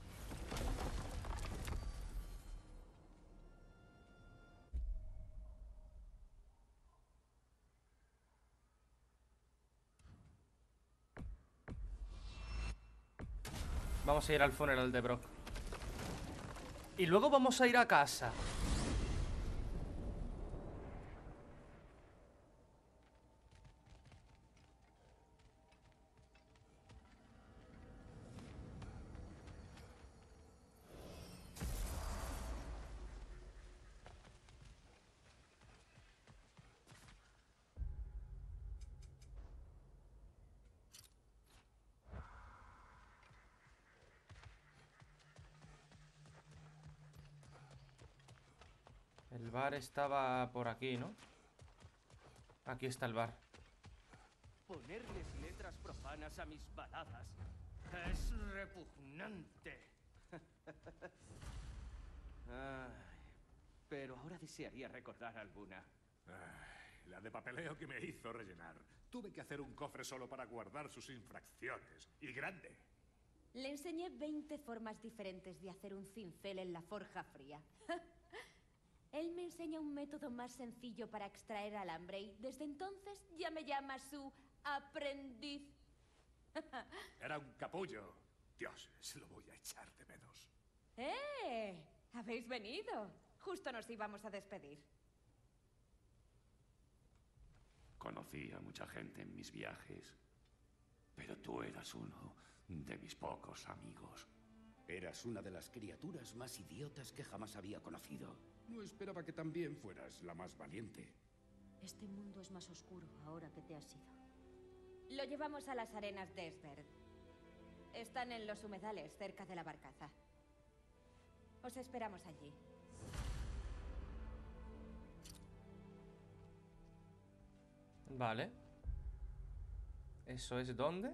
Vamos a ir al funeral de Brock. Y luego vamos a ir a casa. El bar estaba por aquí, ¿no? Aquí está el bar. Ponerles letras profanas a mis baladas es repugnante. Ay, pero ahora desearía recordar alguna. Ay, la de papeleo que me hizo rellenar. Tuve que hacer un cofre solo para guardar sus infracciones. Y grande. Le enseñé veinte formas diferentes de hacer un cincel en la forja fría. Él me enseña un método más sencillo para extraer alambre y desde entonces ya me llama su aprendiz. Era un capullo. Dios, se lo voy a echar de menos. ¡Eh! ¿Habéis venido? Justo nos íbamos a despedir. Conocí a mucha gente en mis viajes, pero tú eras uno de mis pocos amigos. Eras una de las criaturas más idiotas que jamás había conocido. No esperaba que también fueras la más valiente. Este mundo es más oscuro ahora que te has ido. Lo llevamos a las arenas de Esbern. Están en los humedales, cerca de la barcaza. Os esperamos allí. Vale. ¿Eso es dónde?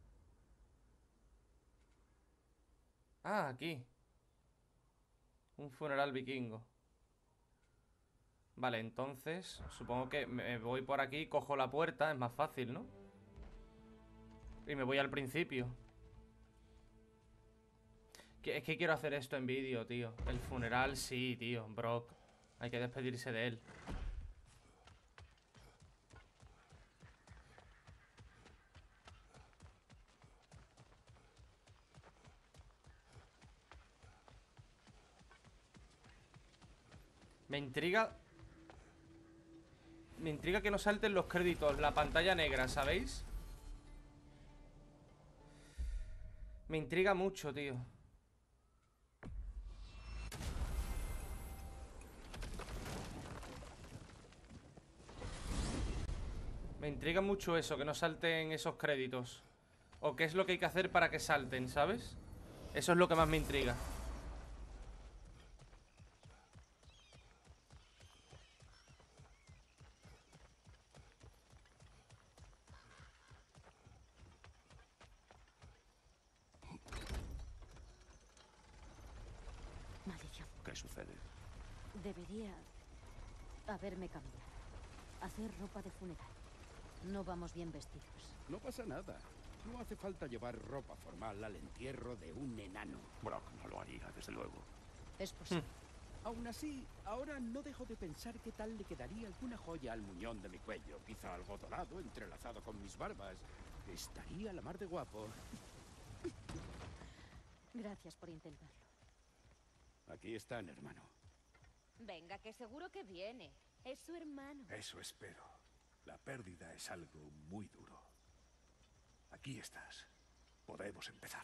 Ah, aquí. Un funeral vikingo. Vale, entonces supongo que me voy por aquí, cojo la puerta, es más fácil, ¿no? Y me voy al principio. Que- Es que quiero hacer esto en vídeo, tío. El funeral, sí, tío. Brock. Hay que despedirse de él. Me intriga... Me intriga que no salten los créditos, la pantalla negra, ¿sabéis? Me intriga mucho, tío. Me intriga mucho eso, que no salten esos créditos. O qué es lo que hay que hacer para que salten, ¿sabes? Eso es lo que más me intriga. Maldición. ¿Qué sucede? Debería haberme cambiado. Hacer ropa de funeral. No vamos bien vestidos. No pasa nada. No hace falta llevar ropa formal al entierro de un enano. Brock no lo haría, desde luego. Es posible. Aún así, ahora no dejo de pensar qué tal le quedaría alguna joya al muñón de mi cuello. Quizá algo dorado entrelazado con mis barbas. Estaría la mar de guapo. Gracias por intentarlo. Aquí están, hermano. Venga, que seguro que viene. Es su hermano. Eso espero. La pérdida es algo muy duro. Aquí estás. Podemos empezar.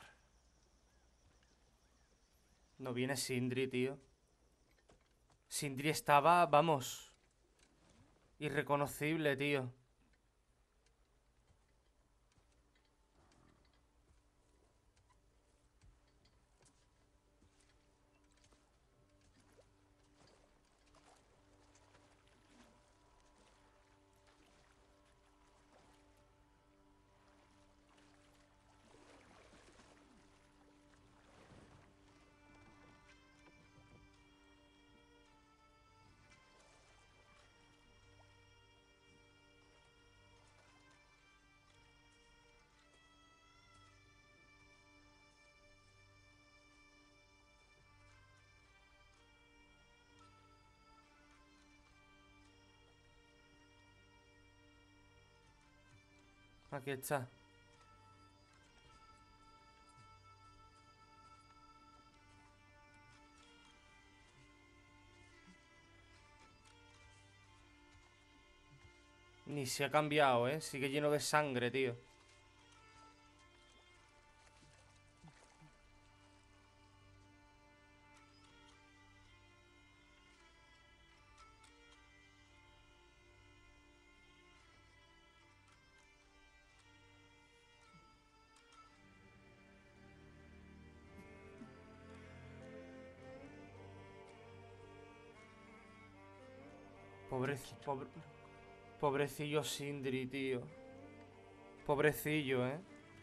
No viene Sindri, tío. Sindri estaba, vamos, irreconocible, tío. Aquí está. Ni se ha cambiado, ¿eh? Sigue lleno de sangre, tío. Pobreci- pobre- pobrecillo Sindri, tío. Pobrecillo, ¿eh?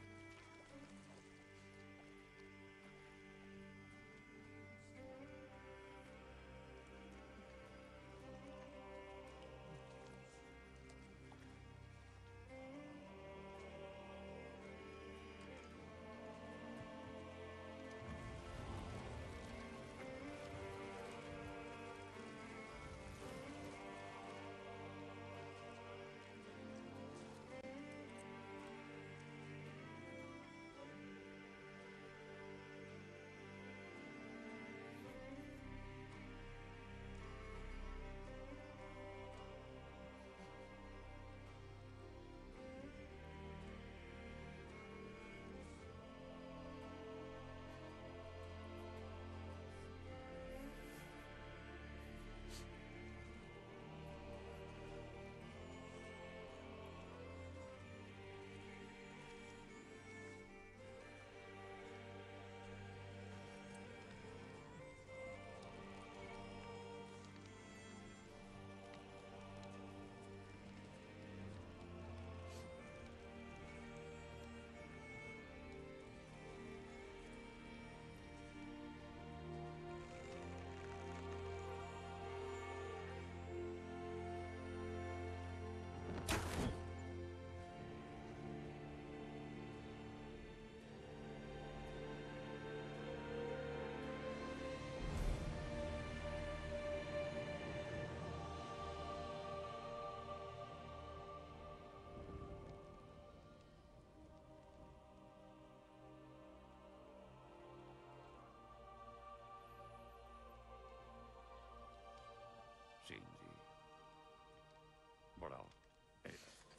Sindri. Moral. Era.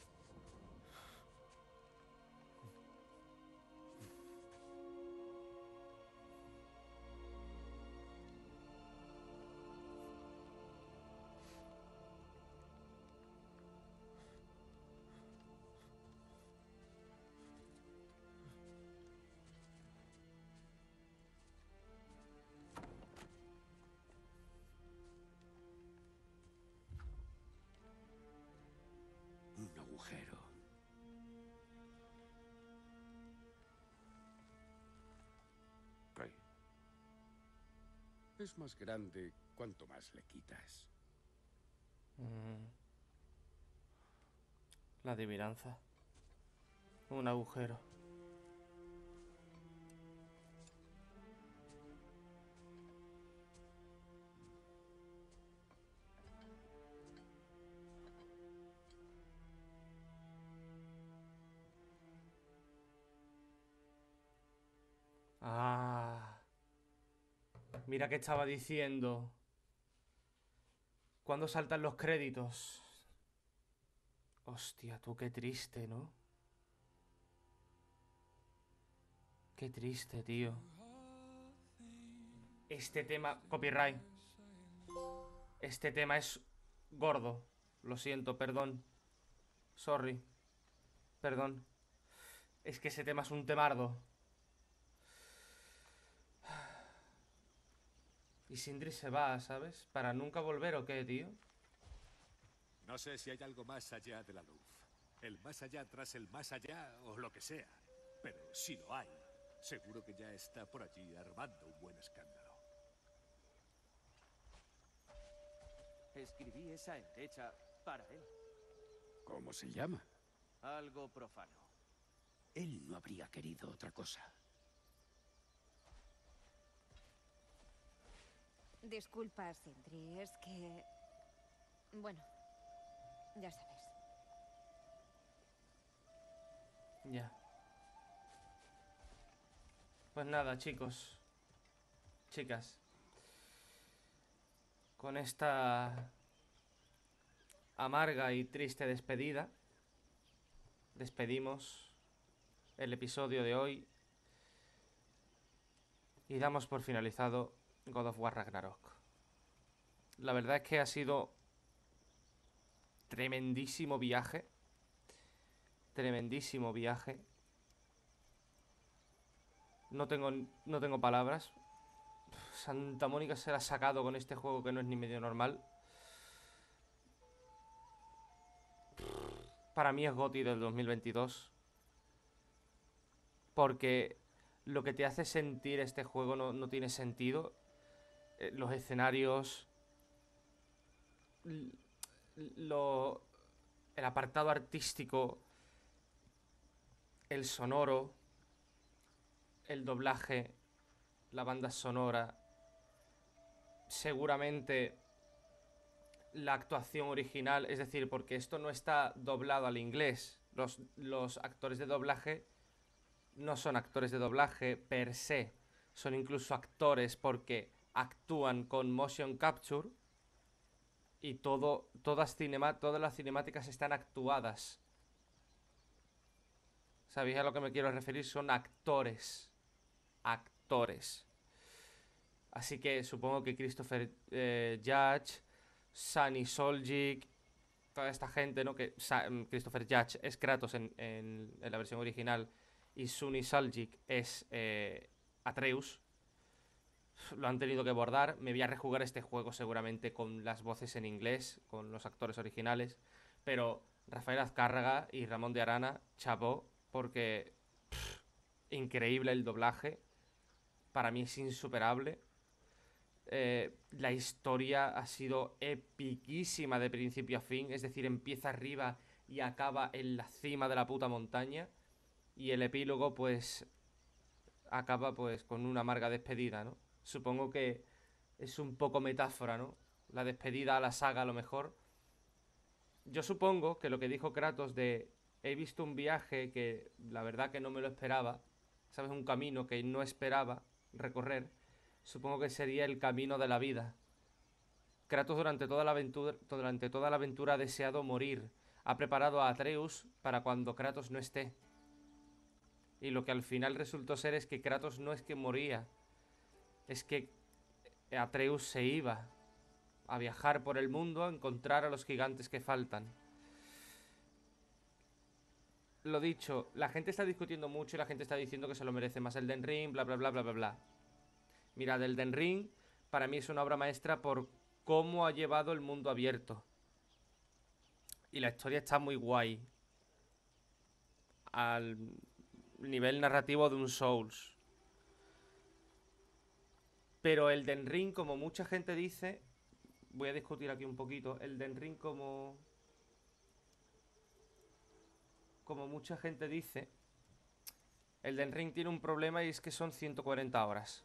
Un agujero. Rey. Es más grande cuanto más le quitas. Mm. La adivinanza. Un agujero. Ah. Mira que estaba diciendo. ¿Cuándo saltan los créditos? Hostia, tú qué triste, ¿no? Qué triste, tío. Este tema... Copyright. Este tema es gordo. Lo siento, perdón. Sorry. Perdón. Es que ese tema es un temardo. Y Sindri se va, ¿sabes? ¿Para nunca volver o qué, tío? No sé si hay algo más allá de la luz. El más allá tras el más allá o lo que sea. Pero si lo hay, seguro que ya está por allí armando un buen escándalo. Escribí esa endecha para él. ¿Cómo se llama? Algo profano. Él no habría querido otra cosa. Disculpa, Sindri, es que... Bueno, ya sabes. Ya. Pues nada, chicos. Chicas. Con esta amarga y triste despedida, despedimos el episodio de hoy y damos por finalizado God of War Ragnarok. La verdad es que ha sido tremendísimo viaje. Tremendísimo viaje. No tengo, no tengo palabras. Santa Mónica se la ha sacado con este juego que no es ni medio normal. para mí es GOTY del dos mil veintidós. Porque lo que te hace sentir este juego no, no tiene sentido. Eh, los escenarios, lo, el apartado artístico, el sonoro, el doblaje, la banda sonora, seguramente la actuación original, es decir, porque esto no está doblado al inglés. Los, los actores de doblaje no son actores de doblaje per se, son incluso actores porque actúan con motion capture y todo, todas, cinema, todas las cinemáticas están actuadas. ¿Sabéis a lo que me quiero referir? Son actores. Actores. Así que supongo que Christopher eh, Judge, Sunny Soljic, toda esta gente, ¿no? Que Sa Christopher Judge es Kratos en, en, en la versión original y Sunny Soljic es eh, Atreus. Lo han tenido que bordar. Me voy a rejugar este juego seguramente con las voces en inglés, con los actores originales. Pero Rafael Azcárraga y Ramón de Arana, chapó, porque pff, increíble el doblaje. Para mí es insuperable. Eh, la historia ha sido epiquísima de principio a fin. Es decir, empieza arriba y acaba en la cima de la puta montaña. Y el epílogo, pues, acaba pues con una amarga despedida, ¿no? Supongo que es un poco metáfora, ¿no? La despedida a la saga, a lo mejor. Yo supongo que lo que dijo Kratos de he visto un viaje que la verdad que no me lo esperaba, ¿sabes? Un camino que no esperaba recorrer. Supongo que sería el camino de la vida. Kratos durante toda la aventura, durante toda la aventura ha deseado morir. Ha preparado a Atreus para cuando Kratos no esté. Y lo que al final resultó ser es que Kratos no es que moría. Es que Atreus se iba a viajar por el mundo a encontrar a los gigantes que faltan. Lo dicho, la gente está discutiendo mucho y la gente está diciendo que se lo merece más Elden Ring, bla bla bla bla bla bla. Mirad, Elden Ring para mí es una obra maestra por cómo ha llevado el mundo abierto. Y la historia está muy guay. Al nivel narrativo de un Souls. Pero Elden Ring, como mucha gente dice, voy a discutir aquí un poquito, Elden Ring como... Como mucha gente dice, Elden Ring tiene un problema y es que son ciento cuarenta horas.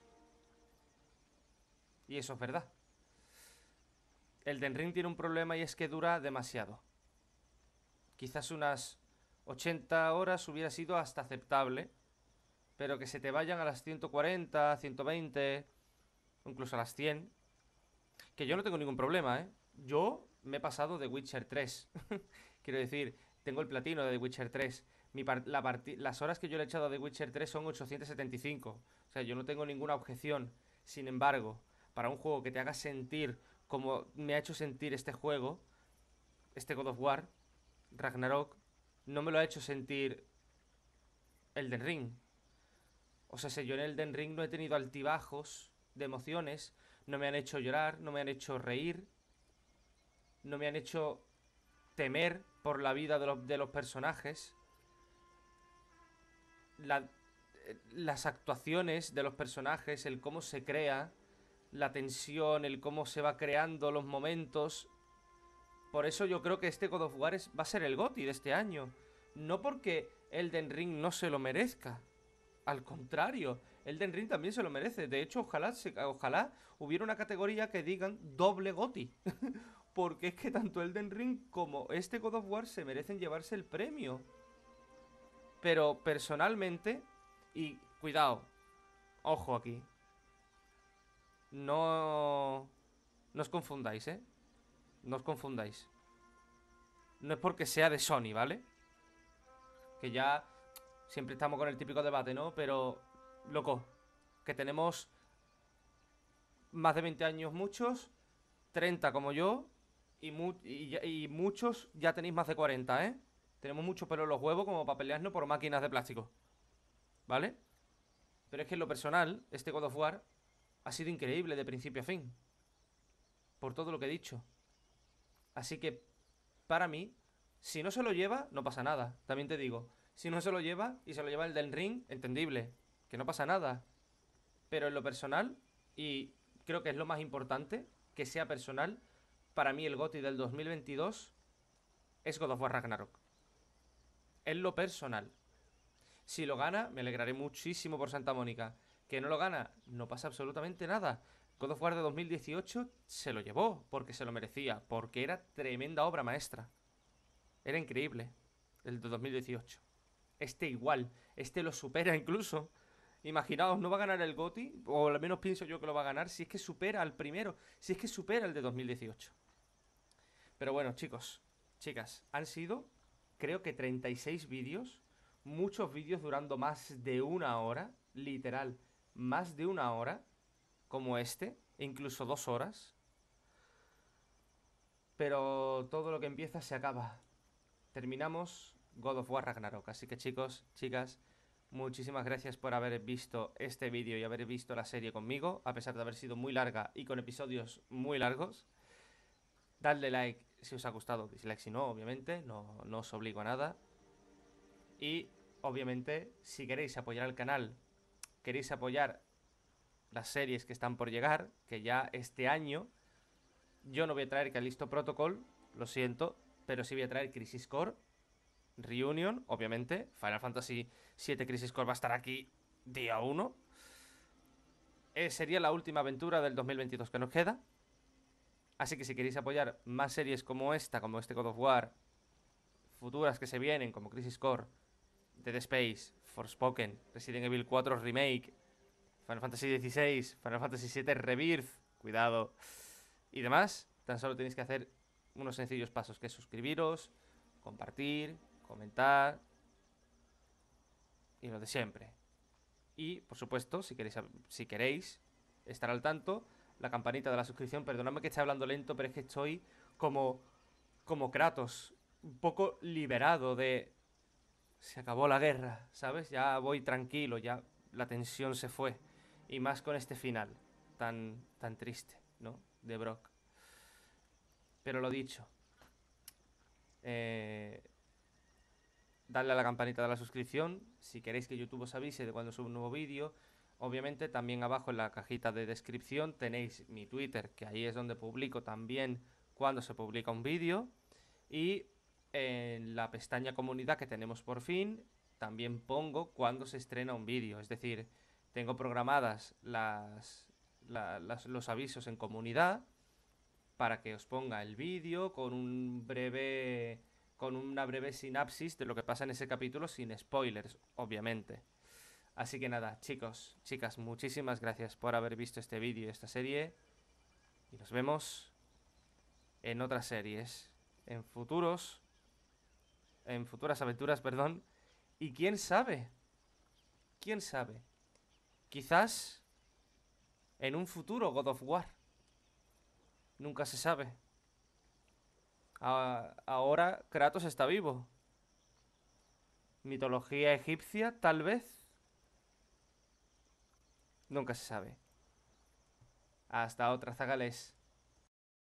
Y eso es verdad. Elden Ring tiene un problema y es que dura demasiado. Quizás unas ochenta horas hubiera sido hasta aceptable, pero que se te vayan a las ciento cuarenta, ciento veinte, incluso a las cien. Que yo no tengo ningún problema, ¿eh? Yo me he pasado de Witcher tres. Quiero decir, tengo el platino de The Witcher tres. Mi la las horas que yo le he echado a The Witcher tres son ochocientos setenta y cinco. O sea, yo no tengo ninguna objeción. Sin embargo, para un juego que te haga sentir como me ha hecho sentir este juego, este God of War, Ragnarok, no me lo ha hecho sentir Elden Ring. O sea, si yo en Elden Ring no he tenido altibajos de emociones, no me han hecho llorar, no me han hecho reír, no me han hecho temer por la vida de los, de los personajes. La, las actuaciones de los personajes, el cómo se crea la tensión, el cómo se va creando los momentos. Por eso yo creo que este God of War es, va a ser el GOTY de este año. No porque Elden Ring no se lo merezca. Al contrario, Elden Ring también se lo merece. De hecho, ojalá, se, ojalá hubiera una categoría que digan doble GOTY. Porque es que tanto Elden Ring como este God of War se merecen llevarse el premio. Pero personalmente, y cuidado, ojo aquí, no, no os confundáis, ¿eh? No os confundáis. No es porque sea de Sony, ¿vale? Que ya siempre estamos con el típico debate, ¿no? Pero, loco, que tenemos más de veinte años muchos, treinta como yo, y, mu y, y muchos ya tenéis más de cuarenta, ¿eh? Tenemos mucho pelo en los huevos como para pelearnos por máquinas de plástico, ¿vale? Pero es que en lo personal, este God of War ha sido increíble de principio a fin. Por todo lo que he dicho. Así que, para mí, Si no se lo lleva, no pasa nada. También te digo, si no se lo lleva y se lo lleva el del Ring, entendible, que no pasa nada. Pero en lo personal, y creo que es lo más importante, que sea personal, para mí el GOTY del dos mil veintidós es God of War Ragnarok. En lo personal. Si lo gana, me alegraré muchísimo por Santa Mónica. Que no lo gana, no pasa absolutamente nada. God of War de dos mil dieciocho se lo llevó porque se lo merecía, porque era tremenda obra maestra. Era increíble el de dos mil dieciocho. Este igual, este lo supera incluso. Imaginaos, no va a ganar el GOTY, o al menos pienso yo que lo va a ganar, si es que supera al primero, si es que supera el de dos mil dieciocho. Pero bueno, chicos, chicas, han sido, creo que treinta y seis vídeos, muchos vídeos durando más de una hora, literal, más de una hora, como este, e incluso dos horas. Pero todo lo que empieza se acaba. Terminamos God of War Ragnarok. Así que chicos, chicas, muchísimas gracias por haber visto este vídeo y haber visto la serie conmigo, a pesar de haber sido muy larga y con episodios muy largos. Dadle like si os ha gustado, dislike si no, obviamente, no, no os obligo a nada. Y obviamente, si queréis apoyar al canal, queréis apoyar las series que están por llegar, que ya este año yo no voy a traer Callisto Protocol, lo siento, pero sí voy a traer Crisis Core, Reunion, obviamente. Final Fantasy siete Crisis Core va a estar aquí día uno. Eh, sería la última aventura del dos mil veintidós que nos queda. Así que si queréis apoyar más series como esta, como este God of War, futuras que se vienen, como Crisis Core, Dead Space, Forspoken, Resident Evil cuatro Remake, Final Fantasy dieciséis, Final Fantasy siete Rebirth, cuidado, y demás, tan solo tenéis que hacer unos sencillos pasos, que es suscribiros, compartir, comentar y lo de siempre. Y, por supuesto, si queréis, si queréis estar al tanto, la campanita de la suscripción. Perdonadme que esté hablando lento, pero es que estoy como, como Kratos, un poco liberado de... Se acabó la guerra, ¿sabes? Ya voy tranquilo, ya la tensión se fue. Y más con este final tan, tan triste, ¿no? De Brock. Pero lo dicho, eh, dadle a la campanita de la suscripción si queréis que YouTube os avise de cuando subo un nuevo vídeo. Obviamente también abajo en la cajita de descripción tenéis mi Twitter, que ahí es donde publico también cuando se publica un vídeo. Y en la pestaña comunidad que tenemos por fin también pongo cuando se estrena un vídeo. Es decir, tengo programadas las, la, las, los avisos en comunidad para que os ponga el vídeo con un breve, con una breve sinapsis de lo que pasa en ese capítulo, sin spoilers, obviamente. Así que nada, chicos, chicas, muchísimas gracias por haber visto este vídeo y esta serie. Y nos vemos en otras series, en futuros, en futuras aventuras, perdón. Y quién sabe, quién sabe, quizás en un futuro God of War. Nunca se sabe. A- ahora Kratos está vivo. Mitología egipcia, tal vez. Nunca se sabe. Hasta otra, zagales.